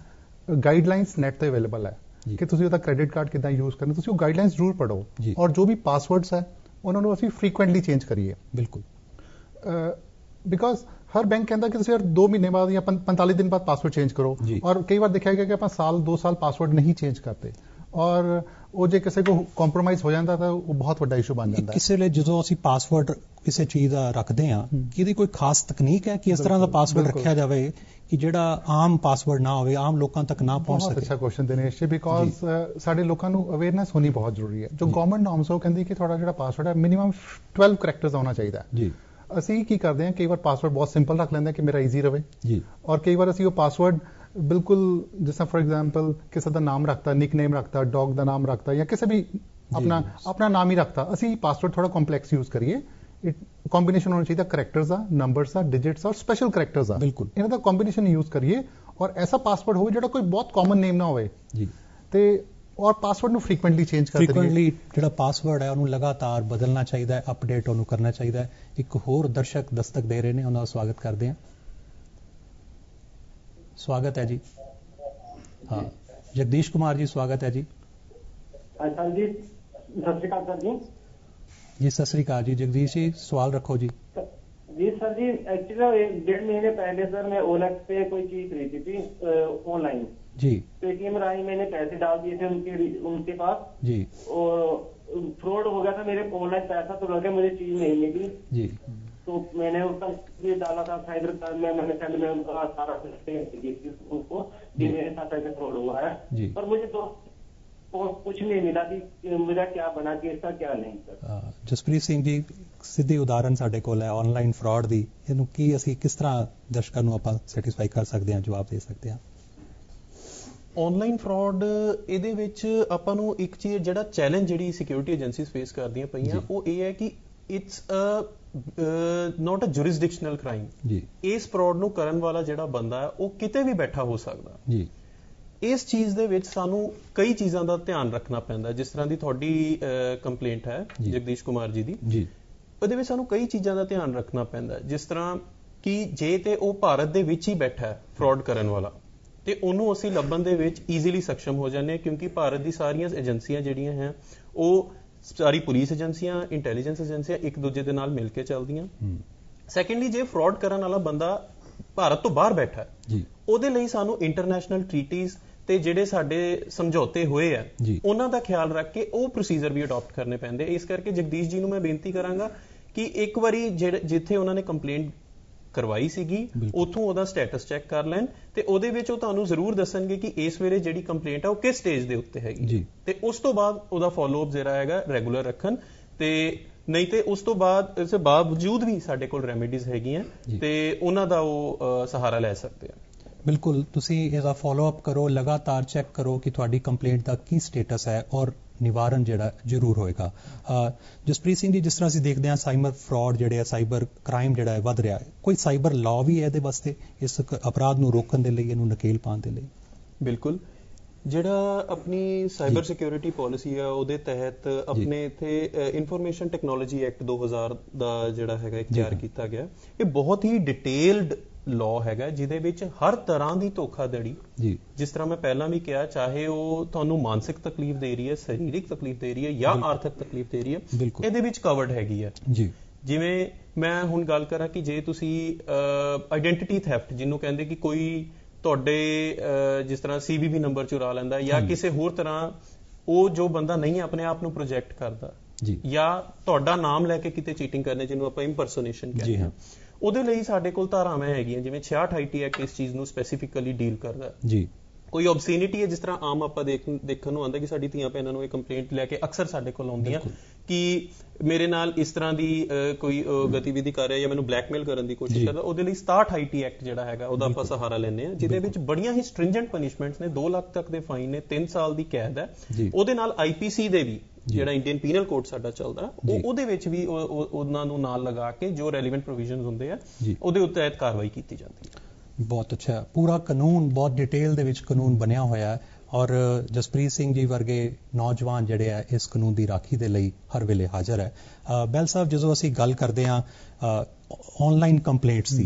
C: ਗਾਈਡਲਾਈਨਸ ਨੈਟ ਤੇ ਅਵੇਲੇਬਲ ਹੈ ਕਿ ਤੁਸੀਂ ਉਹਦਾ ਕ੍ਰੈਡਿਟ ਕਾਰਡ ਕਿੱਦਾਂ ਯੂਜ਼ ਕਰਨਾ, ਤੁਸੀਂ ਉਹ ਗਾਈਡਲਾਈਨਸ ਜ਼ਰੂਰ ਪੜ੍ਹੋ ਔਰ ਜੋ ਵੀ ਪਾਸਵਰਡਸ ਹੈ ਉਹਨਾਂ ਨੂੰ ਅਸੀਂ ਫ੍ਰੀਕੁਐਂਟਲੀ ਚੇਂਜ ਕਰੀਏ।
A: ਬਿਲਕੁਲ,
C: ਬਿਕੋਜ਼ ਹਰ ਬੈਂਕ ਕਹਿੰਦਾ ਕਿ ਤੁਸੀਂ ਯਾਰ ਦੋ ਮਹੀਨੇ ਬਾਅਦ ਜਾਂ ਪੰਤਾਲੀ ਦਿਨ ਬਾਅਦ ਪਾਸਵਰਡ ਚੇਂਜ ਕਰੋ, ਔਰ ਕਈ ਵਾਰ ਦੇਖਿਆ ਗਿਆ ਕਿ ਆਪਾਂ ਸਾਲ ਦੋ ਸਾਲ ਪਾਸਵਰਡ ਨਹੀਂ ਚੇਂਜ ਕਰਦੇ, ਔਰ ਉਹ ਜੇ ਕਿਸੇ ਕੋ ਕੰਪਰੋਮਾਈਜ਼ ਹੋ ਜਾਂਦਾ ਤਾਂ ਉਹ ਬਹੁਤ ਵੱਡਾ ਇਸ਼ੂ ਬਣ ਜਾਂਦਾ ਹੈ।
A: ਕਿਸੇ ਲਈ ਜਦੋਂ ਅਸੀਂ ਪਾਸਵਰਡ ਕਿਸੇ ਚੀਜ਼ ਦਾ ਰੱਖਦੇ ਹਾਂ ਕਿ ਇਹਦੀ ਕੋਈ ਖਾਸ ਤਕਨੀਕ ਹੈ ਕਿ ਇਸ ਤਰ੍ਹਾਂ ਦਾ ਪਾਸਵਰਡ ਰੱਖਿਆ ਜਾਵੇ ਕਿ ਜਿਹੜਾ ਆਮ ਪਾਸਵਰਡ ਨਾ ਹੋਵੇ, ਆਮ ਲੋਕਾਂ ਤੱਕ ਨਾ ਪਹੁੰਚ ਸਕੇ?
C: ਬਹੁਤ ਅੱਛਾ ਕੁਐਸਚਨ ਦਿਨੇਸ਼ ਜੀ, ਬਿਕੋਜ਼ ਸਾਡੇ ਲੋਕਾਂ ਨੂੰ ਅਵੇਅਰਨੈਸ ਹੋਣੀ ਬਹੁਤ ਜ਼ਰੂਰੀ ਹੈ। ਜੋ ਗਵਰਨਮੈਂਟ ਨੋਰਮਸ ਉਹ ਕਹਿੰਦੀ ਕਿ ਤੁਹਾਡਾ ਜਿਹੜਾ ਪਾਸਵਰਡ ਹੈ ਮਿਨੀਮਮ ਬਾਰਾਂ ਕਰੈਕਟਰਸ ਹੋਣਾ ਚਾਹੀਦਾ ਹੈ ਜੀ। ਅਸੀਂ ਕੀ ਕਰਦੇ ਹਾਂ, ਕਈ ਵਾਰ ਪਾਸਵਰਡ ਬਹੁਤ ਸਿੰਪਲ ਰੱਖ ਲੈਂਦੇ ਹਾਂ ਕਿ ਮੇਰਾ ਈਜ਼ੀ ਰਵੇ ਜੀ, ਔਰ ਕਈ ਵਾਰ ਅਸੀਂ ਉਹ ਪਾਸਵਰਡ ਬਿਲਕੁਲ ਜਿਸ ਤਰ੍ਹਾਂ ਫॉर ਐਗਜ਼ਾਮਪਲ ਕਿਸੇ ਦਾ ਨਾਮ ਰੱਖਤਾ, ਨਿਕ ਨੇਮ ਰੱਖਤਾ, ਡੌਗ ਦਾ ਨਾਮ ਰੱਖਤਾ ਜਾਂ ਕਿਸੇ ਵੀ ਆਪਣਾ ਆਪਣਾ ਨਾਮ ਹੀ ਰੱਖਤਾ, ਅਸੀਂ ਪਾਸਵਰਡ ਥੋੜਾ ਕੰਪਲੈਕਸ ਯੂਜ਼ ਕਰੀਏ। ਕੰਬੀਨੇਸ਼ਨ ਹੋਣਾ ਚਾਹੀਦਾ ਕਰੈਕਟਰਸ ਦਾ, ਨੰਬਰਸ ਦਾ, ਡਿਜਿਟਸ ਔਰ ਸਪੈਸ਼ਲ ਕਰੈਕਟਰਸ ਦਾ, ਬਿਲਕੁਲ ਇਹਨਾਂ ਦਾ ਕੰਬੀਨੇਸ਼ਨ ਯੂਜ਼ ਕਰੀਏ ਔਰ ਐਸਾ ਪਾਸਵਰਡ ਹੋਵੇ ਜਿਹੜਾ ਕੋਈ ਬਹੁਤ ਕਾਮਨ ਨੇਮ ਨਾ ਹੋਵੇ ਜੀ, ਤੇ ਔਰ ਪਾਸਵਰਡ ਨੂੰ ਫ੍ਰੀਕੁਐਂਟਲੀ ਚੇਂਜ ਕਰਦੇ ਰਹੀਏ।
A: ਫ੍ਰੀਕੁਐਂਟਲੀ ਜਿਹੜਾ ਪਾਸਵਰਡ ਹੈ ਉਹਨੂੰ ਲਗਾਤਾਰ ਬਦਲਣਾ ਚਾਹੀਦਾ ਹੈ, ਅਪਡੇਟ ਉਹਨੂੰ ਕਰਨਾ ਚਾਹੀਦਾ ਹੈ। ਇੱਕ ਹੋਰ ਦਰਸ਼ਕ ਦਸਤਕ ਦੇ ਰਹੇ ਨੇ, ਉਹਨਾਂ ਦਾ ਸਵਾਗਤ ਕਰਦੇ ਹਾਂ। ਸਵਾਗਤ ਹੈ ਜੀ। ਹਾਂ, ਜਗਦੀਸ਼ ਕੁਮਾਰ ਜੀ ਸਵਾਗਤ ਹੈ ਜੀ।
E: ਸਰ ਜੀ ਸਤਿ ਸ਼੍ਰੀ ਅਕਾਲ। ਸਰ ਜੀ
A: जी सत श्री अकाल जी। जगदीश जी सवाल रखो जी।
E: जी सर जी, एक्चुअली डेढ़ महीने पहले सर मैं ओलेक्स पे कोई चीज खरीदी थी ऑनलाइन जी, पेटीएम राही मैंने पैसे डाल दिए थे उनके उनके पास जी, और फ्रॉड हो गया था मेरे ऑनलाइन, पैसा तो लगा मुझे चीज नहीं मिली जी, तो मैंने उसका ये डाला था साइबर क्राइम में, मैंने कल में उनका सारा उनको जी मेरे साथ ऐसे फ्रॉड हुआ है जी, पर मुझे तो कुछ नहीं मिला कि मेरा क्या बना कि इसका क्या नहीं सर।
A: ਜਸਪ੍ਰੀਤ ਸਿੰਘ ਜੀ, ਸਿੱਧੀ ਉਦਾਹਰਨ ਸਾਡੇ ਕੋਲ ਹੈ ਆਨਲਾਈਨ ਫਰਾਡ ਦੀ, ਇਹਨੂੰ ਕੀ ਅਸੀਂ ਕਿਸ ਤਰ੍ਹਾਂ ਦਰਸ਼ਕਾਂ ਨੂੰ ਆਪਾਂ ਸੈਟੀਸਫਾਈ ਕਰ ਸਕਦੇ ਹਾਂ, ਜਵਾਬ ਦੇ ਸਕਦੇ ਹਾਂ?
B: ਆਨਲਾਈਨ ਫਰਾਡ ਇਹਦੇ ਵਿੱਚ ਆਪਾਂ ਨੂੰ ਇੱਕ ਚੀਜ਼ ਜਿਹੜਾ ਚੈਲੰਜ ਜਿਹੜੀ ਸਿਕਿਉਰਿਟੀ ਏਜੰਸੀਜ਼ ਫੇਸ ਕਰਦੀਆਂ ਪਈਆਂ ਉਹ ਇਹ ਹੈ ਕਿ it's a not a ਜੁਰਿਸਡਿਕਸ਼ਨਲ crime ਜੀ। ਇਸ ਫਰਾਡ ਨੂੰ ਕਰਨ ਵਾਲਾ ਜਿਹੜਾ ਬੰਦਾ ਹੈ ਉਹ ਕਿਤੇ ਵੀ ਬੈਠਾ ਹੋ ਸਕਦਾ ਜੀ। ਇਸ ਚੀਜ਼ ਦੇ ਵਿੱਚ ਸਾਨੂੰ ਕਈ ਚੀਜ਼ਾਂ ਦਾ ਧਿਆਨ ਰੱਖਣਾ ਪੈਂਦਾ, ਜਿਸ ਤਰ੍ਹਾਂ ਦੀ ਤੁਹਾਡੀ ਕੰਪਲੇਂਟ ਹੈ ਜਗਦੀਸ਼ ਕੁਮਾਰ ਜੀ ਦੀ ਜੀ, ਉਹਦੇ ਵਿੱਚ ਸਾਨੂੰ ਕਈ ਚੀਜ਼ਾਂ ਦਾ ਧਿਆਨ ਰੱਖਣਾ ਪੈਂਦਾ, ਜਿਸ ਤਰ੍ਹਾਂ ਕਿ ਜੇ ਤੇ ਉਹ ਭਾਰਤ ਦੇ ਵਿੱਚ ਹੀ ਬੈਠਾ ਹੈ ਫਰਾਡ ਕਰਨ ਵਾਲਾ ਤੇ ਉਹਨੂੰ ਅਸੀਂ ਲੱਭਣ ਦੇ ਵਿੱਚ ਈਜ਼ੀਲੀ ਸક્ષਮ ਹੋ ਜਾਂਦੇ ਹਾਂ, ਕਿਉਂਕਿ ਭਾਰਤ ਦੀ ਸਾਰੀਆਂ ਏਜੰਸੀਆਂ ਜਿਹੜੀਆਂ ਹੈ ਉਹ ਸਾਰੀ ਪੁਲਿਸ ਏਜੰਸੀਆਂ, ਇੰਟੈਲੀਜੈਂਸ ਏਜੰਸੀਆਂ ਇੱਕ ਦੂਜੇ ਦੇ ਨਾਲ ਮਿਲ ਕੇ ਚੱਲਦੀਆਂ। ਸੈਕੰਡਲੀ, ਜੇ ਫਰਾਡ ਕਰਨ ਵਾਲਾ ਬੰਦਾ ਭਾਰਤ ਤੋਂ ਬਾਹਰ ਬੈਠਾ ਹੈ ਜੀ, ਉਹਦੇ ਲਈ ਸਾਨੂੰ ਇੰਟਰਨੈਸ਼ਨਲ ਟ੍ਰੀਟੀਜ਼ ਤੇ ਜਿਹੜੇ ਸਾਡੇ ਸਮਝੌਤੇ ਹੋਏ ਆ ਉਹਨਾਂ ਦਾ ਖਿਆਲ ਰੱਖ ਕੇ ਉਹ ਪ੍ਰੋਸੀਜਰ ਵੀ ਅਡਾਪਟ ਕਰਨੇ ਪੈਂਦੇ। ਇਸ ਕਰਕੇ ਜਗਦੀਸ਼ ਜੀ ਨੂੰ ਮੈਂ ਬੇਨਤੀ ਕਰਾਂਗਾ ਕਿ ਇੱਕ ਵਾਰੀ ਜਿੱਥੇ ਉਹਨਾਂ ਨੇ ਕੰਪਲੇਂਟ ਕਰਵਾਈ ਸੀਗੀ ਉੱਥੋਂ ਉਹਦਾ ਸਟੇਟਸ ਚੈੱਕ ਕਰ ਲੈਣ ਤੇ ਉਹਦੇ ਵਿੱਚ ਉਹ ਤੁਹਾਨੂੰ ਜ਼ਰੂਰ ਦੱਸਣਗੇ ਕਿ ਇਸ ਵੇਲੇ ਜਿਹੜੀ ਕੰਪਲੇਂਟ ਆ ਉਹ ਕਿਸ ਸਟੇਜ ਦੇ ਉੱਤੇ ਹੈਗੀ, ਤੇ ਉਸ ਤੋਂ ਬਾਅਦ ਉਹਦਾ ਫੋਲੋ ਅਪ ਜਿਹੜਾ ਹੈਗਾ ਰੈਗੂਲਰ ਰੱਖਣ, ਤੇ ਨਹੀਂ ਤੇ ਉਸ ਤੋਂ ਬਾਅਦ ਇਸ ਬਾਵਜੂਦ ਵੀ ਸਾਡੇ ਕੋਲ ਰੈਮੇਡੀਜ਼ ਹੈਗੀਆਂ ਤੇ ਉਹਨਾਂ ਦਾ ਉਹ ਸਹਾਰਾ ਲੈ ਸਕਦੇ ਆ।
A: ਬਿਲਕੁਲ, ਤੁਸੀਂ ਇਹਦਾ ਫੋਲੋ ਅਪ ਕਰੋ, ਲਗਾਤਾਰ ਚੈੱਕ ਕਰੋ ਕਿ ਤੁਹਾਡੀ ਕੰਪਲੇਂਟ ਦਾ ਕੀ ਸਟੇਟਸ ਹੈ ਔਰ ਨਿਵਾਰਨ ਜਿਹੜਾ ਜ਼ਰੂਰ ਹੋਏਗਾ। ਜਸਪ੍ਰੀਤ ਸਿੰਘ ਜੀ, ਜਿਸ ਤਰ੍ਹਾਂ ਅਸੀਂ ਦੇਖਦੇ ਹਾਂ ਸਾਈਬਰ ਫਰਾਡ ਜਿਹੜੇ ਆ, ਸਾਈਬਰ ਕ੍ਰਾਈਮ ਜਿਹੜਾ ਹੈ ਵੱਧ ਰਿਹਾ ਹੈ, ਕੋਈ ਸਾਈਬਰ ਲਾਅ ਵੀ ਹੈ ਇਹਦੇ ਵਾਸਤੇ, ਇਸ ਅਪਰਾਧ ਨੂੰ ਰੋਕਣ ਦੇ ਲਈ, ਇਹਨੂੰ ਨਕੇਲ ਪਾਉਣ ਦੇ ਲਈ?
B: ਬਿਲਕੁਲ, ਜਿਹੜਾ ਆਪਣੀ ਸਾਈਬਰ ਸਿਕਿਉਰਿਟੀ ਪਾਲਿਸੀ ਆ ਉਹਦੇ ਤਹਿਤ ਆਪਣੇ ਇੱਥੇ ਇਨਫੋਰਮੇਸ਼ਨ ਟੈਕਨੋਲੋਜੀ ਐਕਟ ਦੋ ਹਜ਼ਾਰ ਦਾ ਜਿਹੜਾ ਹੈਗਾ ਇੱਕ ਤਿਆਰ ਕੀਤਾ ਗਿਆ। ਇਹ ਬਹੁਤ ਹੀ ਡਿਟੇਲਡ ਲਾਅ ਹੈਗਾ ਜਿਹਦੇ ਵਿੱਚ ਹਰ ਤਰ੍ਹਾਂ ਦੀ ਧੋਖਾਧੜੀ, ਜਿਸ ਤਰ੍ਹਾਂ ਮੈਂ ਪਹਿਲਾਂ ਵੀ ਕਿਹਾ, ਚਾਹੇ ਉਹ ਤੁਹਾਨੂੰ ਮਾਨਸਿਕ ਤਕਲੀਫ ਦੇ ਰਹੀ ਹੈ, ਸਰੀਰਕ ਤਕਲੀਫ ਦੇ ਰਹੀ ਹੈ ਜਾਂ ਆਰਥਿਕ ਤਕਲੀਫ ਦੇ ਰਹੀ ਹੈ, ਇਹਦੇ ਵਿੱਚ ਕਵਰਡ ਹੈਗੀ ਹੈ ਜੀ। ਜਿਵੇਂ ਮੈਂ ਹੁਣ ਗੱਲ ਕਰਾਂ ਕਿ ਜੇ ਤੁਸੀਂ ਆਈਡੈਂਟੀਟੀ ਥੈਫਟ ਜਿਹਨੂੰ ਕਹਿੰਦੇ ਕਿ ਕੋਈ ਤੁਹਾਡੇ ਜਿਸ ਤਰ੍ਹਾਂ ਸੀਵੀਵੀ ਨੰਬਰ ਚੁਰਾ ਲੈਂਦਾ ਜਾਂ ਕਿਸੇ ਹੋਰ ਤਰ੍ਹਾਂ, ਉਹ ਜੋ ਬੰਦਾ ਨਹੀਂ ਆਪਣੇ ਆਪ ਨੂੰ ਪ੍ਰੋਜੈਕਟ ਕਰਦਾ ਜਾਂ ਤੁਹਾਡਾ ਨਾਮ ਲੈ ਕੇ ਕਿਤੇ ਚੀਟਿੰਗ ਕਰਨੇ, ਜਿਹਨੂੰ ਆਪਾਂ ਇੰਪਰਸੋਨੇਸ਼ਨ ਕਹਿੰਦੇ ਹਾਂ, ਉਹਦੇ ਲਈ ਸਾਡੇ ਕੋਲ ਧਾਰਾਵਾਂ ਹੈਗੀਆਂ, ਜਿਵੇਂ ਛਿਆਹਠ ਆਈ ਟੀ ਐਕਟ ਇਸ ਚੀਜ਼ ਨੂੰ ਸਪੈਸੀਫਿਕਲੀ ਡੀਲ ਕਰਦਾ ਜੀ। ਕੋਈ ਆਬਸੀਨਿਟੀ ਹੈ, ਜਿਸ ਤਰ੍ਹਾਂ ਆਮ ਆਪਾਂ ਦੇਖਣ ਨੂੰ ਆਉਂਦਾ ਕਿ ਸਾਡੀ ਧੀਆਂ ਭੈਣਾਂ ਨੂੰ ਇਹ ਕੰਪਲੇਂਟ ਲੈ ਕੇ ਅਕਸਰ ਸਾਡੇ ਕੋਲ ਆਉਂਦੀਆਂ ਕਿ ਮੇਰੇ ਨਾਲ ਇਸ ਤਰ੍ਹਾਂ ਦੀ ਕੋਈ ਗਤੀਵਿਧੀ ਕਰ ਰਿਹਾ ਜਾਂ ਮੈਨੂੰ ਬਲੈਕਮੇਲ ਕਰਨ ਦੀ ਕੋਸ਼ਿਸ਼ ਕਰਦਾ, ਉਹਦੇ ਲਈ ਸਤਾਹਠ ਆਈ ਟੀ ਐਕਟ ਜਿਹੜਾ ਹੈਗਾ ਉਹਦਾ ਆਪਾਂ ਸਹਾਰਾ ਲੈਂਦੇ ਹਾਂ, ਜਿਹਦੇ ਵਿੱਚ ਬੜੀਆਂ ਹੀ ਸਟ੍ਰਿੰਜੈਂਟ ਪਨਿਸ਼ਮੈਂਟਸ ਨੇ, ਦੋ ਲੱਖ ਤੱਕ ਦੇ ਫਾਈਨ ਨੇ, ਤਿੰਨ ਸਾਲ ਦੀ ਕੈਦ ਹੈ। ਉਹਦੇ ਨਾਲ ਆਈ ਪੀ ਸੀ ਦੇ ਵੀ, ਜਿਹੜਾ ਇੰਡੀਅਨ ਪੀਨਲ ਕੋਡ ਸਾਡਾ ਚੱਲਦਾ, ਉਹ ਉਹਦੇ ਵਿੱਚ ਵੀ ਉਹਨਾਂ ਨੂੰ ਨਾਲ ਲਗਾ ਕੇ ਜੋ ਰੈਲੀਵੈਂਟ ਪ੍ਰੋਵੀਜ਼ਨਸ ਹੁੰਦੇ ਆ ਉਹਦੇ ਉੱਤੇ ਕਾਰਵਾਈ ਕੀਤੀ ਜਾਂਦੀ ਹੈ।
A: ਬਹੁਤ ਅੱਛਾ, ਪੂਰਾ ਕਾਨੂੰਨ ਬਹੁਤ ਡਿਟੇਲ ਦੇ ਵਿੱਚ ਕਾਨੂੰਨ ਬਣਿਆ ਹੋਇਆ ਹੈ ਔਰ ਜਸਪ੍ਰੀਤ ਸਿੰਘ ਜੀ ਵਰਗੇ ਨੌਜਵਾਨ ਜਿਹੜੇ ਆ ਇਸ ਕਾਨੂੰਨ ਦੀ ਰਾਖੀ ਦੇ ਲਈ ਹਰ ਵੇਲੇ ਹਾਜ਼ਰ ਹੈ। ਬੈਲ ਸਾਹਿਬ, ਜਦੋਂ ਅਸੀਂ ਗੱਲ ਕਰਦੇ ਹਾਂ ਆਨਲਾਈਨ ਕੰਪਲੇਂਟਸ ਦੀ,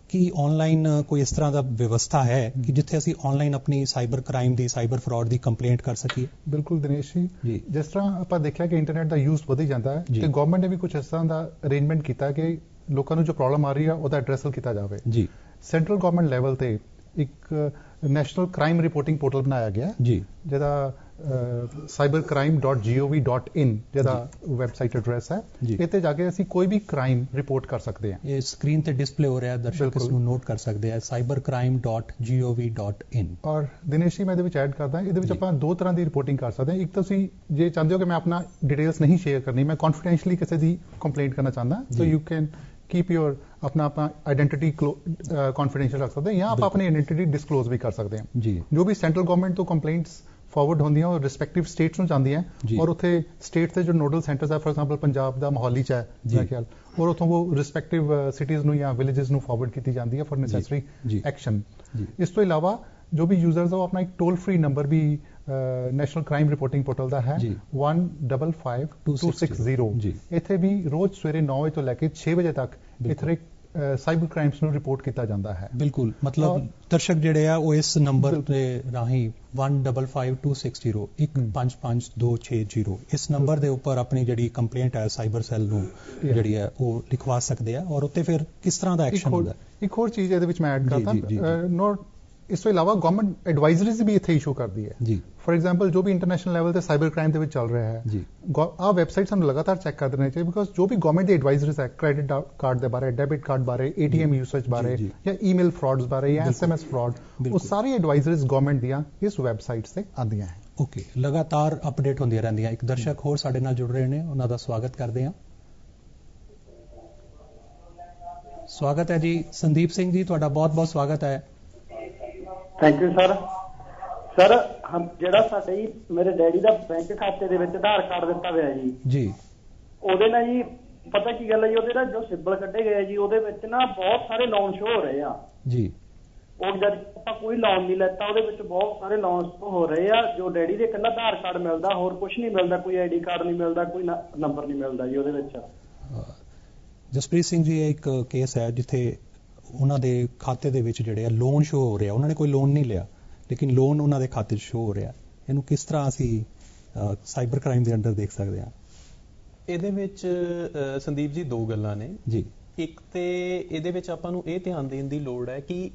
A: कि ऑनलाइन कोई इस तरह का व्यवस्था है कि जिथे असी ऑनलाइन अपनी साइबर क्राइम दी साइबर फ्रॉड दी कंप्लेंट कर सकीए?
C: बिल्कुल दिनेश जी, जिस तरह ਆਪਾਂ ਦੇਖਿਆ ਕਿ ਇੰਟਰਨੈਟ ਦਾ ਯੂਜ਼ ਵਧੀ ਜਾਂਦਾ ਹੈ ਤੇ ਗਵਰਨਮੈਂਟ ਨੇ ਵੀ ਕੁਝ ਇਸ ਤਰ੍ਹਾਂ ਦਾ ਅਰੇਂਜਮੈਂਟ ਕੀਤਾ ਕਿ ਲੋਕਾਂ ਨੂੰ ਜੋ ਪ੍ਰੋਬਲਮ ਆ ਰਹੀ ਹੈ ਉਹਦਾ ਐਡਰੈਸਲ ਕੀਤਾ ਜਾਵੇ ਜੀ। ਸੈਂਟਰਲ ਗਵਰਨਮੈਂਟ ਲੈਵਲ ਤੇ ਇੱਕ ਨੈਸ਼ਨਲ ਕ੍ਰਾਈਮ ਰਿਪੋਰਟਿੰਗ ਪੋਰਟਲ ਬਣਾਇਆ ਗਿਆ ਜੀ, ਜਿਹਦਾ cyber crime dot G O V dot in ਜਿਹਦਾ ਵੈਬਸਾਈਟ ਐਡਰੈਸ ਹੈ। ਇੱਥੇ ਜਾ ਕੇ ਅਸੀਂ ਕੋਈ ਵੀ ਕ੍ਰਾਈਮ ਰਿਪੋਰਟ ਕਰ ਸਕਦੇ ਹਾਂ।
A: ਇਹ ਸਕਰੀਨ ਤੇ ਡਿਸਪਲੇ ਹੋ ਰਿਹਾ, ਦਰਸ਼ਕ ਇਸ ਨੂੰ ਨੋਟ ਕਰ ਸਕਦੇ ਆ, cyber crime dot G O V dot in.
C: ਔਰ ਦਿਨੇਸ਼ ਜੀ, ਮੈਂ ਇਹਦੇ ਵਿੱਚ ਐਡ ਕਰਦਾ, ਇਹਦੇ ਵਿੱਚ ਆਪਾਂ ਦੋ ਤਰ੍ਹਾਂ ਦੀ ਰਿਪੋਰਟਿੰਗ ਕਰ ਸਕਦੇ ਹਾਂ। ਇੱਕ ਤੁਸੀਂ ਜੇ ਚਾਹੁੰਦੇ ਹੋ ਕਿ ਮੈਂ ਆਪਣਾ ਡਿਟੇਲਸ ਨਹੀਂ ਸ਼ੇਅਰ ਕਰਨੀ, ਮੈਂ ਕੌਨਫੀਡੈਂਸ਼ਲੀ ਕਿਸੇ ਦੀ ਕੰਪਲੇਂਟ ਕਰਨਾ ਚਾਹੁੰਦਾ, so you can keep your अपना अपना आइडेंटिटी कॉन्फिडेंशियल रख सकते हैं, या आप अपनी आइडेंटिटी डिस्कलोज भी कर सकते हैं जी। जो भी सेंट्रल गवर्नमेंट तो कंप्लेंट्स फॉरवर्ड होंगी और रिस्पैक्टिव स्टेट्स ਨੂੰ ਜਾਂਦੀਆਂ और ਉੱਥੇ स्टेट ਦੇ ਜੋ ਨੋਡਲ ਸੈਂਟਰਸ ਹੈ, ਫॉर एग्जांपल ਪੰਜਾਬ ਦਾ ਮੋਹਾਲੀ ਚ ਹੈ ਮੇਰਾ ਖਿਆਲ, और ਉੱਥੋਂ ਉਹ ਰਿਸਪੈਕਟਿਵ ਸਿਟੀਜ਼ ਨੂੰ ਜਾਂ ਵਿਲੇजेस ਨੂੰ ਫਾਰਵਰਡ ਕੀਤੀ ਜਾਂਦੀ ਹੈ ਫॉर ਨੈਸੈਸਰੀ ਐਕਸ਼ਨ। ਇਸ ਤੋਂ ਇਲਾਵਾ ਜੋ ਵੀ ਯੂਜ਼ਰਸ ਹੋ ਆਪਣਾ ਇੱਕ ਟੋਲ ਫ੍ਰੀ ਨੰਬਰ ਵੀ ਨੈਸ਼ਨਲ ਕ੍ਰਾਈਮ ਰਿਪੋਰਟਿੰਗ ਪੋਰਟਲ ਦਾ ਹੈ one five five two six zero। ਇੱਥੇ ਵੀ ਰੋਜ਼ ਸਵੇਰੇ ਨੌ ਵਜੇ ਤੋਂ ਲੈ ਕੇ ਛੇ ਵਜੇ ਤੱਕ ਇੱਥੇ ਸਾਈਬਰ ਕ੍ਰਾਈਮਸ ਨੂੰ ਰਿਪੋਰਟ ਕੀਤਾ ਜਾਂਦਾ ਹੈ।
A: ਬਿਲਕੁਲ, ਮਤਲਬ ਦਰਸ਼ਕ ਜਿਹੜੇ ਆ ਉਹ ਇਸ ਨੰਬਰ ਦੇ ਰਾਹੀਂ one five five two six zero one five five two six zero ਇਸ ਨੰਬਰ ਦੇ ਉੱਪਰ ਆਪਣੀ ਜਿਹੜੀ ਕੰਪਲੇਂਟ ਹੈ ਸਾਈਬਰ ਸੈੱਲ ਨੂੰ ਜਿਹੜੀ ਹੈ ਉਹ ਲਿਖਵਾ ਸਕਦੇ ਆ, ਔਰ ਉੱਤੇ ਫਿਰ ਕਿਸ ਤਰ੍ਹਾਂ ਦਾ ਐਕਸ਼ਨ ਹੁੰਦਾ।
C: ਇੱਕ ਹੋਰ ਚੀਜ਼ ਇਹਦੇ ਵਿੱਚ ਮੈਂ ਐਡ ਕਰਦਾ, ਨੋਟ ਇਸ ਤੋਂ ਇਲਾਵਾ ਗਵਰਨਮੈਂਟ ਐਡਵਾਈਜ਼ਰੀਜ਼ ਵੀ ਇੱਥੇ ਇਸ਼ੂ ਕਰਦੀ ਹੈ ਜੀ। ਫॉर एग्जांपल ਜੋ ਵੀ ਇੰਟਰਨੈਸ਼ਨਲ ਲੈਵਲ ਤੇ ਸਾਈਬਰ ਕ੍ਰਾਈਮ ਦੇ ਵਿੱਚ ਚੱਲ ਰਿਹਾ ਹੈ ਜੀ, ਆਹ ਵੈਬਸਾਈਟ ਸਾਨੂੰ ਲਗਾਤਾਰ ਚੈੱਕ ਕਰਦੇ ਰਹਿਣਾ ਚਾਹੀਦਾ, ਬਿਕੋਜ਼ ਜੋ ਵੀ ਗਵਰਨਮੈਂਟ ਦੀ ਐਡਵਾਈਜ਼ਰੀਜ਼ ਹੈ ਕ੍ਰੈਡਿਟ ਕਾਰਡ ਦੇ ਬਾਰੇ, ਡੈਬਿਟ ਕਾਰਡ ਬਾਰੇ, ਏਟੀਐਮ ਯੂਸੇਜ ਬਾਰੇ, ਜਾਂ ਈਮੇਲ ਫਰਾਡਸ ਬਾਰੇ, ਜਾਂ ਐਸਐਮਐਸ ਫਰਾਡ, ਉਹ ਸਾਰੀ ਐਡਵਾਈਜ਼ਰੀਜ਼ ਗਵਰਨਮੈਂਟ ਦੀਆਂ ਇਸ ਵੈਬਸਾਈਟਸ ਤੇ ਆਉਂਦੀਆਂ ਹੈ।
A: ਓਕੇ, ਲਗਾਤਾਰ ਅਪਡੇਟ ਹੁੰਦੀਆਂ ਰਹਿੰਦੀਆਂ। ਇੱਕ ਦਰਸ਼ਕ ਹੋਰ ਸਾਡੇ ਨਾਲ ਜੁੜ ਰਹੇ ਨੇ, ਉਹਨਾਂ ਦਾ ਸਵਾਗਤ ਕਰਦੇ ਹਾਂ। ਸਵਾਗਤ ਹੈ ਜੀ ਸੰਦੀਪ ਸਿੰਘ ਜੀ, ਤੁਹਾਡਾ ਬਹੁਤ ਬਹੁਤ ਸਵਾਗਤ ਹੈ।
E: Thank you sir. ਸਰ ਹਮ ਜਿਹੜਾ ਸਾਡੇ ਜੀ ਮੇਰੇ ਡੈਡੀ ਦਾ ਬੈਂਕ ਖਾਤੇ ਦੇ ਵਿੱਚ ਆਧਾਰ ਕਾਰਡ ਦਿੱਤਾ ਹੋਇਆ ਜੀ ਜੀ, ਉਹਦੇ ਨਾਲ ਜੀ ਪਤਾ ਕੀ ਗੱਲ ਹੈ ਜੀ, ਉਹਦੇ ਨਾਲ ਜੋ ਸਿਬਲ ਕੱਢੇ ਗਏ ਜੀ ਉਹਦੇ ਵਿੱਚ ਨਾ ਬਹੁਤ ਸਾਰੇ ਲੋਨ ਸ਼ੋ ਹੋ ਰਹੇ ਆ ਜੀ। ਉਹ ਜਦ ਆਪਾਂ ਕੋਈ ਲੋਨ ਨਹੀਂ ਲੈਤਾ ਉਹਦੇ ਵਿੱਚ ਬਹੁਤ ਸਾਰੇ ਲੋਨ ਹੋ ਰਹੇ ਆ। ਜੋ ਡੈਡੀ ਦੇ ਇਕੱਲਾ ਆਧਾਰ ਕਾਰਡ ਮਿਲਦਾ, ਹੋਰ ਕੁਝ ਨਹੀਂ ਮਿਲਦਾ, ਕੋਈ ਆਈਡੀ ਕਾਰਡ ਨਹੀਂ ਮਿਲਦਾ, ਕੋਈ ਨੰਬਰ ਨਹੀਂ ਮਿਲਦਾ ਜੀ ਉਹਦੇ ਵਿੱਚ।
A: ਜਸਪ੍ਰੀਤ ਸਿੰਘ ਜੀ, ਇਹ ਇੱਕ ਕੇਸ ਹੈ ਜਿੱਥੇ ਉਹਨਾਂ ਦੇ ਖਾਤੇ ਦੇ ਵਿੱਚ ਜਿਹੜੇ ਆ ਲੋਨ ਸ਼ੋ ਹੋ ਰਿਹਾ, ਉਹਨਾਂ ਨੇ ਕੋਈ ਲੋਨ ਨਹੀਂ ਲਿਆ ਲੇਕਿਨ ਲੋਨ ਉਹਨਾਂ ਦੇ ਖਾਤੇ 'ਚ ਸ਼ੋ ਹੋ ਰਿਹਾ। ਇਹਨੂੰ ਕਿਸ ਤਰ੍ਹਾਂ ਅਸੀਂ ਸਾਈਬਰ ਕ੍ਰਾਈਮ ਦੇ ਅੰਡਰ ਦੇਖ ਸਕਦੇ ਹਾਂ?
B: ਇਹਦੇ ਵਿੱਚ ਸੰਦੀਪ ਜੀ ਦੋ ਗੱਲਾਂ ਨੇ ਜੀ। ਇੱਕ ਤੇ ਇਹਦੇ ਵਿੱਚ ਆਪਾਂ ਨੂੰ ਇਹ ਧਿਆਨ ਦੇਣ ਦੀ ਲੋੜ ਹੈ ਕਿ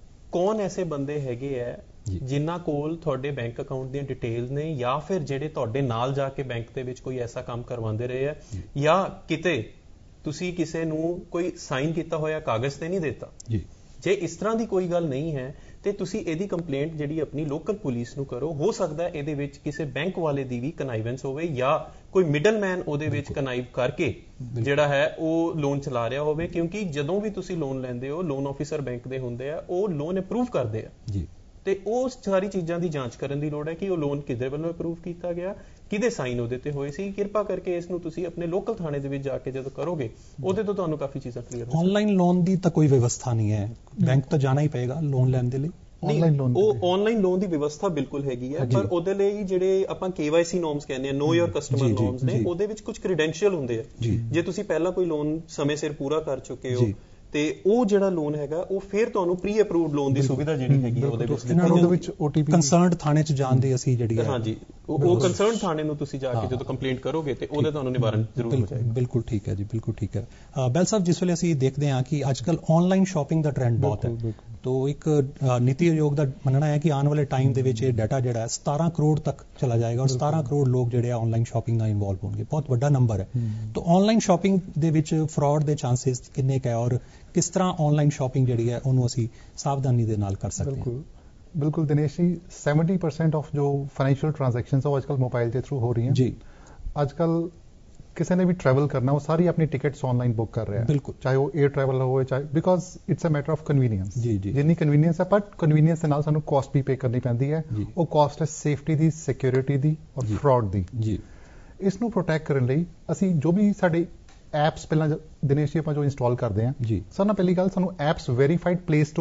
B: ਕੌਣ ਐਸੇ ਬੰਦੇ ਹੈਗੇ ਆ ਜਿਨ੍ਹਾਂ ਕੋਲ ਤੁਹਾਡੇ ਬੈਂਕ ਅਕਾਊਂਟ ਦੀਆਂ ਡਿਟੇਲਸ ਨੇ, ਜਾਂ ਫਿਰ ਜਿਹੜੇ ਤੁਹਾਡੇ ਨਾਲ ਜਾ ਕੇ ਬੈਂਕ ਦੇ ਵਿੱਚ ਕੋਈ ਐਸਾ ਕੰਮ ਕਰਵਾਉਂਦੇ ਰਹੇ ਆ, ਜਾਂ ਕਿਤੇ ਤੁਸੀਂ ਕਿਸੇ ਨੂੰ ਕੋਈ ਸਾਈਨ ਕੀਤਾ ਹੋਇਆ ਕਾਗਜ਼ ਤੇ ਨਹੀਂ ਦਿੱਤਾ ਜੀ। ਜੇ ਇਸ ਤਰ੍ਹਾਂ ਦੀ ਕੋਈ ਗੱਲ ਨਹੀਂ ਹੈ ਤੇ ਤੁਸੀਂ ਇਹਦੀ ਕੰਪਲੇਂਟ ਜਿਹੜੀ ਆਪਣੀ ਲੋਕਲ ਪੁਲਿਸ ਨੂੰ ਕਰੋ। ਹੋ ਸਕਦਾ ਇਹਦੇ ਵਿੱਚ ਕਿਸੇ ਬੈਂਕ ਵਾਲੇ ਦੀ ਵੀ ਕਨਾਈਵੈਂਸ ਹੋਵੇ, ਜਾਂ ਕੋਈ ਮਿਡਲਮੈਨ ਉਹਦੇ ਵਿੱਚ ਕਨਾਈਵ ਕਰਕੇ ਜਿਹੜਾ ਹੈ ਉਹ ਲੋਨ ਚਲਾ ਰਿਹਾ ਹੋਵੇ, ਕਿਉਂਕਿ ਜਦੋਂ ਵੀ ਤੁਸੀਂ ਲੋਨ ਲੈਂਦੇ ਹੋ ਲੋਨ ਆਫੀਸਰ ਬੈਂਕ ਦੇ ਹੁੰਦੇ ਆ, ਉਹ ਲੋਨ ਅਪਰੂਵ ਕਰਦੇ ਆ ਜੀ, ਤੇ ਉਹ ਸਾਰੀ ਚੀਜ਼ਾਂ ਦੀ ਜਾਂਚ ਕਰਨ ਦੀ ਲੋੜ ਹੈ ਕਿ ਉਹ ਲੋਨ ਕਿਹਦੇ ਵੱਲੋਂ ਅਪਰੂਵ ਕੀਤਾ ਗਿਆ, ਕਿਹਦੇ ਸਾਈਨ ਉਹਦੇ ਤੇ ਹੋਏ ਸੀ। ਕਿਰਪਾ ਕਰਕੇ ਇਸ ਨੂੰ ਤੁਸੀਂ ਆਪਣੇ ਲੋਕਲ ਥਾਣੇ ਦੇ ਵਿੱਚ ਜਾ ਕੇ ਜਦੋਂ ਕਰੋਗੇ ਉਹਦੇ ਤੋਂ ਤੁਹਾਨੂੰ ਕਾਫੀ ਚੀਜ਼ਾਂ ਕਲੀਅਰ ਹੋ।
A: ਆਨਲਾਈਨ ਲੋਨ ਦੀ ਤਾਂ ਕੋਈ ਵਿਵਸਥਾ ਨਹੀਂ ਹੈ, ਬੈਂਕ ਤਾਂ ਜਾਣਾ ਹੀ ਪਏਗਾ ਲੋਨ ਲੈਣ ਦੇ ਲਈ।
B: ਆਨਲਾਈਨ ਲੋਨ ਉਹ ਆਨਲਾਈਨ ਲੋਨ ਦੀ ਵਿਵਸਥਾ ਬਿਲਕੁਲ ਹੈਗੀ ਹੈ, ਪਰ ਉਹਦੇ ਲਈ ਜਿਹੜੇ ਆਪਾਂ ਕੇਵਾਈਸੀ ਨੋਰਮਸ ਕਹਿੰਦੇ ਆ, ਨੋ ਯੋਰ ਕਸਟਮਰ ਨੋਰਮਸ ਨੇ, ਉਹਦੇ ਵਿੱਚ ਕੁਝ ਕ੍ਰੈਡੈਂਸ਼ੀਅਲ ਹੁੰਦੇ ਆ। ਜੇ ਤੁਸੀਂ ਪਹਿਲਾਂ ਕੋਈ ਲੋਨ ਸਮੇਂ ਸਿਰ ਪੂਰਾ ਕਰ ਚੁੱਕੇ ਹੋ ਤੇ ਉਹ ਜਿਹੜਾ ਲੋਨ ਹੈਗਾ ਉਹ ਫਿਰ ਤੁਹਾਨੂੰ ਪ੍ਰੀ ਅਪਰੂਵਡ ਲੋਨ ਦੀ ਸੁਵਿਧਾ ਜਿਹੜੀ ਹੈਗੀ ਉਹਦੇ ਵਿੱਚ
C: ਉਹਦੇ ਵਿੱਚ ਓਟੀਪੀ
A: ਕੰਸਰਨਡ ਥਾਣੇ 'ਚ ਜਾਣ ਦੀ ਅਸੀਂ ਜਿਹੜੀ
B: ਹਾਂਜੀ ਉਹ ਕੰਸਰਨਡ ਥਾਣੇ ਨੂੰ ਤੁਸੀਂ ਜਾ ਕੇ ਜਦੋਂ ਕੰਪਲੇਂਟ ਕਰੋਗੇ ਤੇ ਉਹਦੇ ਤੁਹਾਨੂੰ ਨਿਵਾਰਨ ਜ਼ਰੂਰ ਹੋ ਜਾਏਗਾ।
A: ਬਿਲਕੁਲ ਠੀਕ ਹੈ ਜੀ, ਬਿਲਕੁਲ ਠੀਕ ਹੈ। ਬੈਲ ਸਾਹਿਬ, ਜਿਸ ਵੇਲੇ ਅਸੀਂ ਦੇਖਦੇ ਹਾਂ ਕਿ ਅੱਜ ਕੱਲ੍ਹ ਆਨਲਾਈਨ ਸ਼ਾਪਿੰਗ ਦਾ ਟ੍ਰੈਂਡ ਬਹੁਤ ਹੈ, तो एक नीति आयोग का मनना है कि आने वाले टाइम ਦੇ ਵਿੱਚ ਇਹ ਡਾਟਾ ਜਿਹੜਾ ਹੈ सतारह ਕਰੋੜ ਤੱਕ ਚਲਾ ਜਾਏਗਾ, ਔਰ सतारह ਕਰੋੜ ਲੋਕ ਜਿਹੜੇ ਆ ਆਨਲਾਈਨ ਸ਼ਾਪਿੰਗ ਨਾਲ ਇਨਵੋਲਵ ਹੋਣਗੇ। ਬਹੁਤ ਵੱਡਾ ਨੰਬਰ ਹੈ। ਤਾਂ ਆਨਲਾਈਨ ਸ਼ਾਪਿੰਗ ਦੇ ਵਿੱਚ ਫਰਾਡ ਦੇ ਚਾਂਸਸ ਕਿੰਨੇ ਕੁ ਹੈ, ਔਰ ਕਿਸ ਤਰ੍ਹਾਂ ਆਨਲਾਈਨ ਸ਼ਾਪਿੰਗ ਜਿਹੜੀ ਹੈ ਉਹਨੂੰ ਅਸੀਂ ਸਾਵਧਾਨੀ ਦੇ ਨਾਲ ਕਰ ਸਕਦੇ ਹਾਂ?
C: ਬਿਲਕੁਲ ਦਿਨੇਸ਼ ਜੀ, सत्तर परसेंट ਆਫ ਜੋ ਫਾਈਨੈਂਸ਼ੀਅਲ ਟ੍ਰਾਂਜੈਕਸ਼ਨਸ ਉਹ ਅੱਜਕੱਲ ਮੋਬਾਈਲ ਦੇ ਥਰੂ ਹੋ ਰਹੀਆਂ ਜੀ। ਅੱਜਕੱਲ ਕਿਸੇ ਨੇ ਵੀ ट्रैवल करना वो सारी अपनी टिकट्स ऑनलाइन बुक कर रहा है, बिल्कुल, चाहे वो एयर ट्रैवल हो, चाहे because it's a matter of convenience जी जी जिन्नी कन्वीनियंस है, बट कन्वीनियंस के नाल सानू कॉस्ट भी पे करनी पैंदी है। वो कॉस्ट है सेफ्टी दी, सिक्योरिटी दी और फ्रॉड दी जी। इस नू प्रोटेक्ट करने लई असी जो भी साडे एप्स पहला दिनेश जी ਆਪਾਂ जो इंस्टॉल करते हैं जी, सारे नाल पहली गल सानू एप्स वेरीफाइड प्ले स्टोर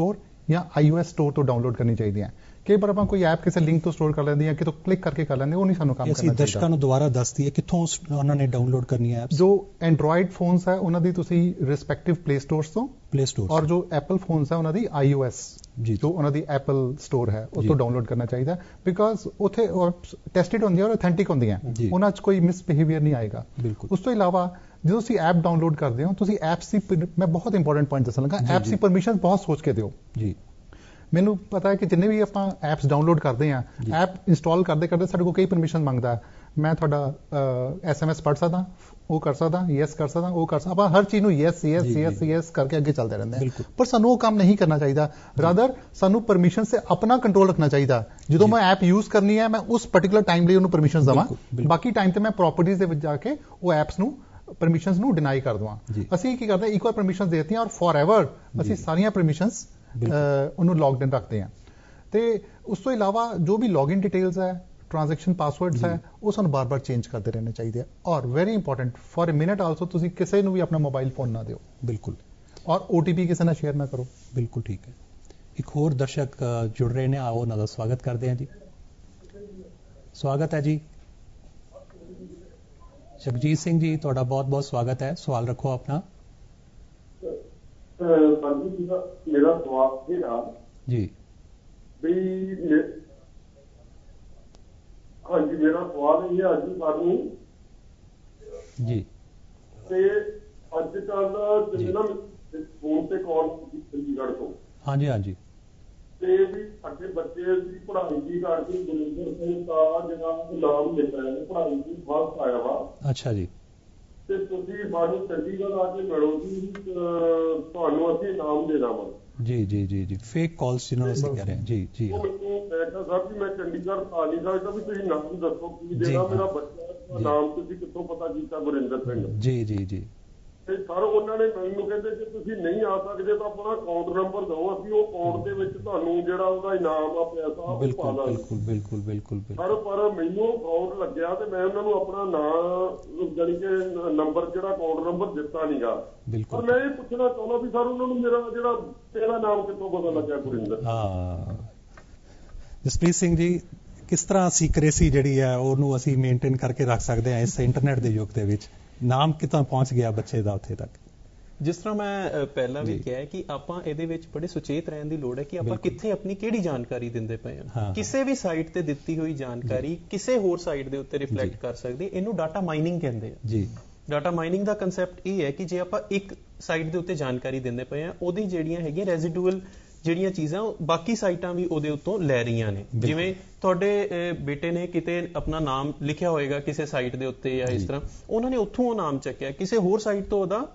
C: ਜਾਂ ਆਈਓਐਸ ਸਟੋਰ ਤੋਂ ਡਾਊਨਲੋਡ ਕਰਨੀ ਚਾਹੀਦੀ ਹੈ। ਕਈ ਵਾਰ ਆਪਾਂ ਕੋਈ ਐਪ ਕਿਸੇ ਲਿੰਕ ਤੋਂ ਸਟੋਰ ਕਰ ਲੈਂਦੇ ਹਾਂ, ਕਿਤੋਂ ਕਲਿੱਕ ਕਰਕੇ ਕਰ ਲੈਂਦੇ, ਉਹ ਨਹੀਂ ਸਾਨੂੰ ਕੰਮ ਕਰਨਾ ਚਾਹੀਦਾ।
A: ਦਰਸ਼ਕਾਂ ਨੂੰ ਦੁਬਾਰਾ ਦੱਸ ਦਈਏ ਕਿੱਥੋਂ ਉਹਨਾਂ ਨੇ ਡਾਊਨਲੋਡ ਕਰਨੀ ਹੈ ਐਪਸ।
C: ਜੋ ਐਂਡਰੋਇਡ ਫੋਨਸ ਹੈ ਉਹਨਾਂ ਦੀ ਤੁਸੀਂ ਰਿਸਪੈਕਟਿਵ ਪਲੇ ਸਟੋਰਸ ਤੋਂ,
A: ਪਲੇ ਸਟੋਰ,
C: ਔਰ ਜੋ ਐਪਲ ਫੋਨਸ ਹੈ ਉਹਨਾਂ ਦੀ ਆਈਓਐਸ
A: ਜੀ,
C: ਜੋ ਉਹਨਾਂ ਦੀ ਐਪਲ ਸਟੋਰ ਹੈ ਉਸ ਤੋਂ ਡਾਊਨਲੋਡ ਕਰਨਾ ਚਾਹੀਦਾ। ਬਿਕਾਜ਼ ਉੱਥੇ ਟੈਸਟਡ ਹੁੰਦੀਆਂ ਔਰ ਅਥੈਂਟਿਕ ਹੁੰਦੀਆਂ, ਉਹਨਾਂ 'ਚ ਕੋਈ ਮਿਸਬਿਹੇਵੀਅਰ ਨਹੀਂ ਆਏਗਾ। ਉਸ ਤੋਂ ਇਲਾਵਾ ਜਦੋਂ ਤੁਸੀਂ ਐਪ ਡਾਊਨਲੋਡ ਕਰਦੇ ਹੋ, ਤੁਸੀਂ ਐਪਸ ਦੀ, ਮੈਂ ਬਹੁਤ ਇੰਪੋਰਟੈਂਟ ਪੁਆਇੰਟ ਦੱਸਣ ਲੱਗਾ, ਐਪਸ ਦੀ ਪਰਮਿਸ਼ਨ ਬਹੁਤ ਸੋਚ ਕੇ ਦਿਓ ਜੀ। ਮੈਨੂੰ ਪਤਾ ਹੈ ਕਿ ਜਿੰਨੇ ਵੀ ਆਪਾਂ ਐਪਸ ਡਾਊਨਲੋਡ ਕਰਦੇ ਹਾਂ, ਐਪ ਇੰਸਟਾਲ ਕਰਦੇ ਕਰਦੇ ਸਾਡੇ ਕੋਲ ਕਈ ਪਰਮਿਸ਼ਨ ਮੰਗਦਾ ਹੈ। ਮੈਂ ਤੁਹਾਡਾ ਐਸ ਐਮ ਐਸ ਪੜ੍ਹ ਸਕਦਾ, ਉਹ ਕਰ ਸਕਦਾ, ਯੈਸ ਕਰ ਸਕਦਾ, ਉਹ ਕਰ ਸਕਦਾ, ਆਪਾਂ ਹਰ ਚੀਜ਼ ਨੂੰ ਯੈਸ ਯੈਸ ਯੈਸ ਯੈਸ ਕਰਕੇ ਅੱਗੇ ਚੱਲਦੇ ਰਹਿੰਦੇ ਹਾਂ। ਪਰ ਸਾਨੂੰ ਉਹ ਕੰਮ ਨਹੀਂ ਕਰਨਾ ਚਾਹੀਦਾ। ਰਾਦਰ ਸਾਨੂੰ ਪਰਮਿਸ਼ਨ ਸੇ ਆਪਣਾ ਕੰਟਰੋਲ ਰੱਖਣਾ ਚਾਹੀਦਾ। ਜਦੋਂ ਮੈਂ ਐਪ ਯੂਜ਼ ਕਰਨੀ ਹੈ, ਮੈਂ ਉਸ ਪਰਟੀਕੁਲਰ ਟਾਈਮ ਲਈ ਉਹਨੂੰ ਪਰਮਿਸ਼ਨ ਦੇਵਾਂ, ਬਾਕੀ ਟਾਈਮ ਤੇ ਮੈਂ ਪ੍ਰੋਪਰਟੀਜ਼ ਦੇ ਵਿੱਚ ਜਾ ਕੇ ਉਹ ਐਪਸ ਨੂੰ ਪਰਮਿਸ਼ਨਸ ਨੂੰ ਡਿਨਾਈ ਕਰ ਦਵਾਂ। ਅਸੀਂ ਕੀ ਕਰਦੇ ਹਾਂ, ਇੱਕ ਵਾਰ ਪਰਮਿਸ਼ਨ ਦੇ ਦਿੱਤੀਆਂ ਔਰ ਫੋਰ ਐਵਰ ਅਸੀਂ ਸਾਰੀਆਂ ਪਰਮਿਸ਼ਨਸ ਉਹਨੂੰ ਲੌਗਡ ਇਨ ਰੱਖਦੇ ਹਾਂ। ਤੇ ਉਸ ਤੋਂ ਇਲਾਵਾ ਜੋ ਵੀ ਲੌਗਇਨ ਡਿਟੇਲਸ ਹੈ, ਟ੍ਰਾਂਜੈਕਸ਼ਨ ਪਾਸਵਰਡਸ ਹੈ, ਉਹ ਸਾਨੂੰ ਬਾਰ-ਬਾਰ ਚੇਂਜ ਕਰਦੇ ਰਹਿਣੇ ਚਾਹੀਦੇ ਆ। ਔਰ very important, for a minute also ਤੁਸੀਂ ਕਿਸੇ ਨੂੰ ਵੀ ਆਪਣਾ ਮੋਬਾਈਲ ਫੋਨ ਨਾ ਦਿਓ, ਬਿਲਕੁਲ। ਔਰ ਓਟੀਪੀ ਕਿਸੇ ਨਾਲ ਸ਼ੇਅਰ ਨਾ ਕਰੋ,
A: ਬਿਲਕੁਲ ਠੀਕ ਹੈ। ਇੱਕ ਹੋਰ ਦਰਸ਼ਕ ਜੁੜ ਰਹੇ ਨੇ, ਆਓ ਉਹਨਾਂ ਦਾ ਸਵਾਗਤ ਕਰਦੇ ਹਾਂ ਜੀ। ਸਵਾਗਤ ਹੈ ਜੀ ਜਗਜੀਤ ਸਿੰਘ ਜੀ, ਤੁਹਾਡਾ ਬਹੁਤ-ਬਹੁਤ ਸਵਾਗਤ ਹੈ। ਸਵਾਲ ਰੱਖੋ ਆਪਣਾ।
D: ਮੇਰਾ ਸਵਾਲ ਇਹ
A: ਜੀ
D: ਵੀ ਹਾਂਜੀ ਮੇਰਾ ਸਵਾਲ ਇਹ ਹੈ ਅੱਜ ਸਾਨੂੰ
A: ਜੀ
D: ਤੇ ਅੱਜ ਕੱਲ ਜਿਵੇਂ ਨਾ ਫੋਨ ਤੇ ਕਾਲ ਚੰਡੀਗੜ੍ਹ ਤੋਂ, ਹਾਂਜੀ ਹਾਂਜੀ, ਤੇ ਵੀ ਸਾਡੇ ਬੱਚੇ ਦੀ ਪੜ੍ਹਾਈ ਦੀ ਕਰਕੇ ਗੁਰਿੰਦਰ ਸਿੰਘ ਦਾ ਜਿਹੜਾ ਨਾਮ ਲਿਖਿਆ ਹੈ, ਪੜ੍ਹਾਈ ਦੀ ਫਸਟ ਆਇਆ ਵਾ। ਅੱਛਾ ਜੀ। ਤੇ ਤੁਸੀਂ ਸਾਨੂੰ ਚੰਡੀਗੜ੍ਹ ਆ ਕੇ ਮਿਲੋ ਜੀ, ਤੁਹਾਨੂੰ ਅਸੀਂ ਨਾਮ ਦੇਣਾ ਵਾ। ਜੀ ਜੀ ਜੀ ਜੀ ਫੇਕ ਕਾਲਸ ਜਿਹਨਾਂ ਨੂੰ ਅਸੀਂ ਕਹਿ ਰਹੇ ਹਾਂ ਜੀ ਜੀ। ਉਹ ਮੈਨੂੰ ਮੈਂ ਕਿਹਾ ਸਾਹਿਬ ਜੀ ਮੈਂ ਚੰਡੀਗੜ੍ਹ ਆ ਨਹੀਂ ਸਕਦਾ, ਵੀ ਤੁਸੀਂ ਨਾਮ ਦੱਸੋ ਕੀ ਦੇਣਾ ਮੇਰਾ ਬੱਚਾ ਦਾ ਨਾਮ, ਤੁਸੀਂ ਕਿੱਥੋਂ ਪਤਾ ਕੀਤਾ ਗੁਰਿੰਦਰ ਸਿੰਘ? ਜੀ ਜੀ ਜੀ। ਤੇ ਸਰ ਉਹਨਾਂ ਨੇ ਮੈਨੂੰ ਕਹਿੰਦੇ ਜੇ ਤੁਸੀਂ ਨਹੀਂ ਆ ਸਕਦੇ ਤਾਂ ਆਪਣਾ ਅਕਾਊਂਟ ਨੰਬਰ ਦਿਓ, ਅਸੀਂ ਉਹ ਅਕਾਊਂਟ ਦੇ ਵਿੱਚ ਤੁਹਾਨੂੰ ਜਿਹੜਾ ਉਹਦਾ ਇਨਾਮ ਆ ਪੈਸਾ ਉਹ ਪਾ ਦਾਂਗੇ। ਬਿਲਕੁਲ ਬਿਲਕੁਲ ਬਿਲਕੁਲ ਸਰ, ਪਰ ਮੈਨੂੰ ਅਕਾਊਂਟ ਲੱਗਿਆ ਤੇ ਮੈਂ ਉਹਨਾਂ ਨੂੰ ਆਪਣਾ ਨਾਂ ਜਾਣੀ ਕਿ ਨੰਬਰ ਜਿਹੜਾ ਅਕਾਊਂਟ ਨੰਬਰ ਦਿੱਤਾ ਨੀਗਾ। ਪਰ ਮੈਂ ਇਹ ਪੁੱਛਣਾ ਚਾਹੁੰਦਾ ਵੀ ਸਰ ਉਹਨਾਂ ਨੂੰ ਮੇਰਾ ਜਿਹੜਾ ਤੇਰਾ ਨਾਮ ਕਿੱਥੋਂ ਪਤਾ ਲੱਗਿਆ ਗੁਰਿੰਦਰ? ਹਾਂ ਜਸਪ੍ਰੀਤ ਸਿੰਘ ਜੀ, ਕਿਸ ਤਰ੍ਹਾਂ ਸੀਕ੍ਰੇਸੀ ਜਿਹੜੀ ਹੈ ਉਹਨੂੰ ਅਸੀਂ ਮੇਨਟੇਨ ਕਰਕੇ ਰੱਖ ਸਕਦੇ ਹਾਂ ਇਸ ਇੰਟਰਨੈਟ ਦੇ ਯੁੱਗ ਦੇ ਵਿੱਚ? ਨਾਮ ਕਿੱਦਾਂ ਪਹੁੰਚ ਗਿਆ ਬੱਚੇ ਦਾ ਉੱਥੇ ਤੱਕ?
B: ਜਿਸ ਤਰ੍ਹਾਂ ਮੈਂ ਪਹਿਲਾਂ ਵੀ ਕਿਹਾ ਕਿ ਆਪਾਂ ਇਹਦੇ ਵਿੱਚ ਬੜੇ ਸੁਚੇਤ ਰਹਿਣ ਦੀ ਲੋੜ ਹੈ ਕਿ ਆਪਾਂ ਕਿੱਥੇ ਆਪਣੀ ਕਿਹੜੀ ਜਾਣਕਾਰੀ ਦਿੰਦੇ ਪਏ ਹਾਂ। ਕਿਸੇ ਵੀ ਸਾਈਟ ਤੇ ਦਿੱਤੀ ਹੋਈ ਜਾਣਕਾਰੀ ਕਿਸੇ ਹੋਰ ਸਾਈਟ ਦੇ ਉੱਤੇ ਰਿਫਲੈਕਟ ਕਰ ਸਕਦੀ। ਇਹਨੂੰ ਡਾਟਾ ਮਾਈਨਿੰਗ ਕਹਿੰਦੇ ਆ ਜੀ। ਡਾਟਾ ਮਾਈਨਿੰਗ ਦਾ ਕਨਸੈਪਟ ਇਹ ਹੈ ਕਿ ਜੇ ਆਪਾਂ ਇੱਕ ਸਾਈਟ ਦੇ ਉੱਤੇ ਜਾਣਕਾਰੀ ਦਿੰਦੇ ਪਏ ਹਾਂ, ਉਹਦੀ ਜਿਹੜੀਆਂ ਹੈਗੀਆਂ ਰੈਜ਼ੀਡੂਅਲ ਜਿਹੜੀਆਂ ਚੀਜ਼ਾਂ ਬਾਕੀ ਸਾਈਟਾਂ ਵੀ ਉਹਦੇ ਉੱਤੋਂ ਲੈ ਰਹੀਆਂ ਨੇ। ਜਿਵੇਂ ਤੁਹਾਡੇ ਬੇਟੇ ਨੇ ਕਿਤੇ ਆਪਣਾ ਨਾਮ ਲਿਖਿਆ ਹੋਏਗਾ ਕਿਸੇ ਸਾਈਟ ਦੇ ਉੱਤੇ ਜਾਂ ਇਸ ਤਰ੍ਹਾਂ, ਉਹਨਾਂ ਨੇ ਉੱਥੋਂ ਉਹ ਨਾਮ ਚੱਕਿਆ, ਕਿਸੇ ਹੋਰ ਸਾਈਟ ਤੋਂ ਉਹਦਾ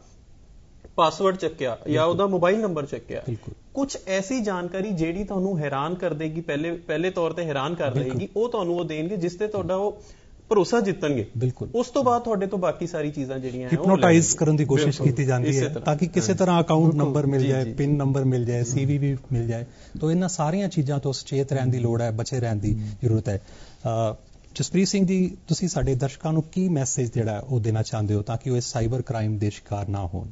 B: ਪਾਸਵਰਡ ਚੱਕਿਆ ਜਾਂ ਉਹਦਾ ਮੋਬਾਈਲ ਨੰਬਰ ਚੱਕਿਆ। ਕੁਝ ਐਸੀ ਜਾਣਕਾਰੀ ਜਿਹੜੀ ਤੁਹਾਨੂੰ ਹੈਰਾਨ ਕਰ ਦੇਗੀ, ਪਹਿਲੇ ਪਹਿਲੇ ਤੌਰ ਤੇ ਹੈਰਾਨ ਕਰ ਰਹੇਗੀ, ਉਹ ਤੁਹਾਨੂੰ ਉਹ ਦੇਣਗੇ ਜਿਸ ਤੇ ਤੁਹਾਡਾ ਉਹ ਭਰੋਸਾ ਜਿੱਤਣਗੇ। ਬਿਲਕੁਲ। ਉਸ ਤੋਂ ਬਾਅਦ ਤੁਹਾਡੇ ਤੋਂ ਬਾਕੀ ਸਾਰੀ ਚੀਜ਼ਾਂ ਜਿਹੜੀਆਂ
A: ਹਿਪਨੋਟਾਈਜ਼ ਕਰਨ ਦੀ ਕੋਸ਼ਿਸ਼ ਕੀਤੀ ਜਾਂਦੀ ਹੈ ਤਾਂ ਕਿ ਕਿਸੇ ਤਰ੍ਹਾਂ ਅਕਾਊਂਟ ਨੰਬਰ ਮਿਲ ਜਾਏ, ਪਿਨ ਨੰਬਰ ਮਿਲ ਜਾਏ, ਸੀਵੀ ਵੀ ਮਿਲ ਜਾਏ। ਤਾਂ ਇਹਨਾਂ ਸਾਰੀਆਂ ਚੀਜ਼ਾਂ ਤੋਂ ਸੁਚੇਤ ਰਹਿਣ ਦੀ ਲੋੜ ਹੈ, ਬਚੇ ਰਹਿਣ ਦੀ ਜ਼ਰੂਰਤ ਹੈ। ਜਸਪ੍ਰੀਤ ਸਿੰਘ ਜੀ, ਤੁਸੀਂ ਸਾਡੇ ਦਰਸ਼ਕਾਂ ਨੂੰ ਕੀ ਮੈਸੇਜ ਜਿਹੜਾ ਉਹ ਦੇਣਾ ਚਾਹੁੰਦੇ ਹੋ ਤਾਂ ਕਿ ਉਹ ਇਸ ਸਾਈਬਰ ਕ੍ਰਾਈਮ ਦੇ ਸ਼ਿਕਾਰ ਨਾ ਹੋਣ?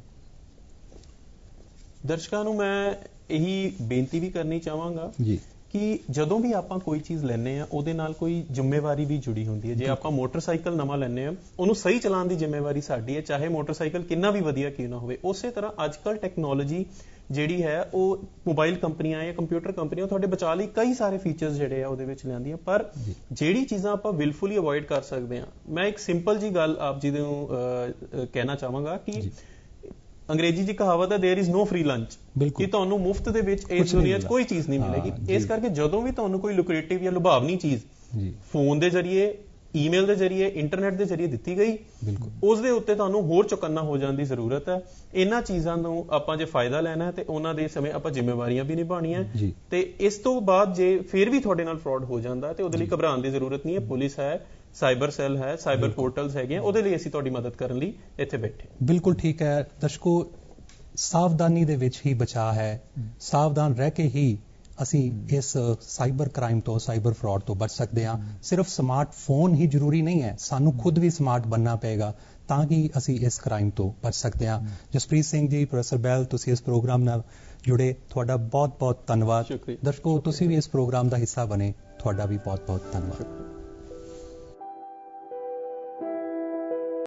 B: ਦਰਸ਼ਕਾਂ ਨੂੰ ਮੈਂ ਇਹੀ ਬੇਨਤੀ ਵੀ ਕਰਨੀ ਚਾਹਾਂਗਾ ਜੀ ਕਿ ਜਦੋਂ ਵੀ ਆਪਾਂ ਕੋਈ ਚੀਜ਼ ਲੈਂਦੇ ਆ ਉਹਦੇ ਨਾਲ ਕੋਈ ਜ਼ਿੰਮੇਵਾਰੀ ਵੀ ਜੁੜੀ ਹੁੰਦੀ ਹੈ। ਜੇ ਆਪਾਂ ਮੋਟਰਸਾਈਕਲ ਨਵਾਂ ਲੈਂਦੇ ਆ, ਉਹਨੂੰ ਸਹੀ ਚਲਾਉਣ ਦੀ ਜ਼ਿੰਮੇਵਾਰੀ ਸਾਡੀ ਹੈ, ਚਾਹੇ ਮੋਟਰਸਾਈਕਲ ਕਿੰਨਾ ਵੀ ਵਧੀਆ ਕਿਉਂ ਨਾ ਹੋਵੇ। ਉਸੇ ਤਰ੍ਹਾਂ ਅੱਜ ਕੱਲ੍ਹ ਟੈਕਨੋਲੋਜੀ ਜਿਹੜੀ ਹੈ ਉਹ ਮੋਬਾਈਲ ਕੰਪਨੀਆਂ ਜਾਂ ਕੰਪਿਊਟਰ ਕੰਪਨੀਆਂ ਤੁਹਾਡੇ ਬਚਾਅ ਲਈ ਕਈ ਸਾਰੇ ਫੀਚਰਸ ਜਿਹੜੇ ਆ ਉਹਦੇ ਵਿੱਚ ਲਿਆਂਦੀਆਂ, ਪਰ ਜਿਹੜੀ ਚੀਜ਼ਾਂ ਆਪਾਂ ਵਿਲਫੁਲੀ ਅਵੋਇਡ ਕਰ ਸਕਦੇ ਹਾਂ। ਮੈਂ ਇੱਕ ਸਿੰਪਲ ਜੀ ਗੱਲ ਆਪ ਜੀ ਨੂੰ ਕਹਿਣਾ ਚਾਹਾਂਗਾ ਕਿ ਅੰਗਰੇਜ਼ੀ ਦੀ ਕਹਾਵਤ ਹੈ there is no free lunch, ਕਿ ਤੁਹਾਨੂੰ ਮੁਫਤ ਦੇ ਵਿੱਚ ਇਸ ਦੁਨੀਆ 'ਚ ਕੋਈ ਚੀਜ਼ ਨਹੀਂ ਮਿਲੇਗੀ। ਇਸ ਕਰਕੇ ਜਦੋਂ ਵੀ ਤੁਹਾਨੂੰ ਕੋਈ ਲੁਕਰੇਟਿਵ ਜਾਂ ਲੁਭਾਵਨੀ ਚੀਜ਼ ਫੋਨ ਦੇ ਜ਼ਰੀਏ, ਈਮੇਲ ਦੇ ਜ਼ਰੀਏ, ਇੰਟਰਨੈਟ ਦੇ ਜ਼ਰੀਏ ਦਿੱਤੀ ਗਈ, ਉਸ ਦੇ ਉੱਤੇ ਤੁਹਾਨੂੰ ਹੋਰ ਚੁਕੰਨਾ ਹੋ ਜਾਣ ਦੀ ਜ਼ਰੂਰਤ ਹੈ। ਇਹਨਾਂ ਚੀਜ਼ਾਂ ਨੂੰ ਆਪਾਂ ਜੇ ਫਾਇਦਾ ਲੈਣਾ ਹੈ ਤੇ ਉਹਨਾਂ ਦੇ ਸਮੇਂ ਆਪਾਂ ਜ਼ਿੰਮੇਵਾਰੀਆਂ ਵੀ ਨਿਭਾਉਣੀਆਂ ਤੇ ਇਸ ਤੋਂ ਬਾਅਦ ਜੇ ਫਿਰ ਵੀ ਤੁਹਾਡੇ ਨਾਲ ਫਰਾਡ ਹੋ ਜਾਂਦਾ ਤੇ ਉਹਦੇ ਲਈ ਘਬਰਾਉਣ ਦੀ ਜ਼ਰੂਰਤ ਨਹੀਂ ਹੈ। ਪੁਲਿਸ ਹੈ, ਸਾਈਬਰ ਸੈੱਲ ਹੈ, ਸਾਈਬਰ ਪੋਰਟਲਸ ਹੈਗੇ, ਉਹਦੇ ਲਈ ਅਸੀਂ ਤੁਹਾਡੀ ਮਦਦ ਕਰਨ ਲਈ ਇੱਥੇ ਬੈਠੇ।
A: ਬਿਲਕੁਲ ਠੀਕ ਹੈ ਦਰਸ਼ਕੋ, ਸਾਵਧਾਨੀ ਦੇ ਵਿੱਚ ਹੀ ਬਚਾਅ ਹੈ। ਸਾਵਧਾਨ ਰਹਿ ਕੇ ਹੀ ਅਸੀਂ ਇਸ ਸਾਈਬਰ ਕ੍ਰਾਈਮ ਤੋਂ, ਸਾਈਬਰ ਫਰਾਡ ਤੋਂ ਬਚ ਸਕਦੇ ਹਾਂ। ਸਿਰਫ ਸਮਾਰਟ ਫੋਨ ਹੀ ਜ਼ਰੂਰੀ ਨਹੀਂ ਹੈ, ਸਾਨੂੰ ਖੁਦ ਵੀ ਸਮਾਰਟ ਬਣਨਾ ਪਏਗਾ ਤਾਂ ਕਿ ਅਸੀਂ ਇਸ ਕ੍ਰਾਈਮ ਤੋਂ ਬਚ ਸਕਦੇ ਹਾਂ। ਜਸਪ੍ਰੀਤ ਸਿੰਘ ਜੀ, ਪ੍ਰੋਫੈਸਰ ਬੈਲ, ਤੁਸੀਂ ਇਸ ਪ੍ਰੋਗਰਾਮ ਨਾਲ ਜੁੜੇ, ਤੁਹਾਡਾ ਬਹੁਤ ਬਹੁਤ ਧੰਨਵਾਦ। ਦਰਸ਼ਕੋ, ਤੁਸੀਂ ਵੀ ਇਸ ਪ੍ਰੋਗਰਾਮ ਦਾ ਹਿੱਸਾ ਬਣੇ, ਤੁਹਾਡਾ ਵੀ ਬਹੁਤ ਬਹੁਤ ਧੰਨਵਾਦ।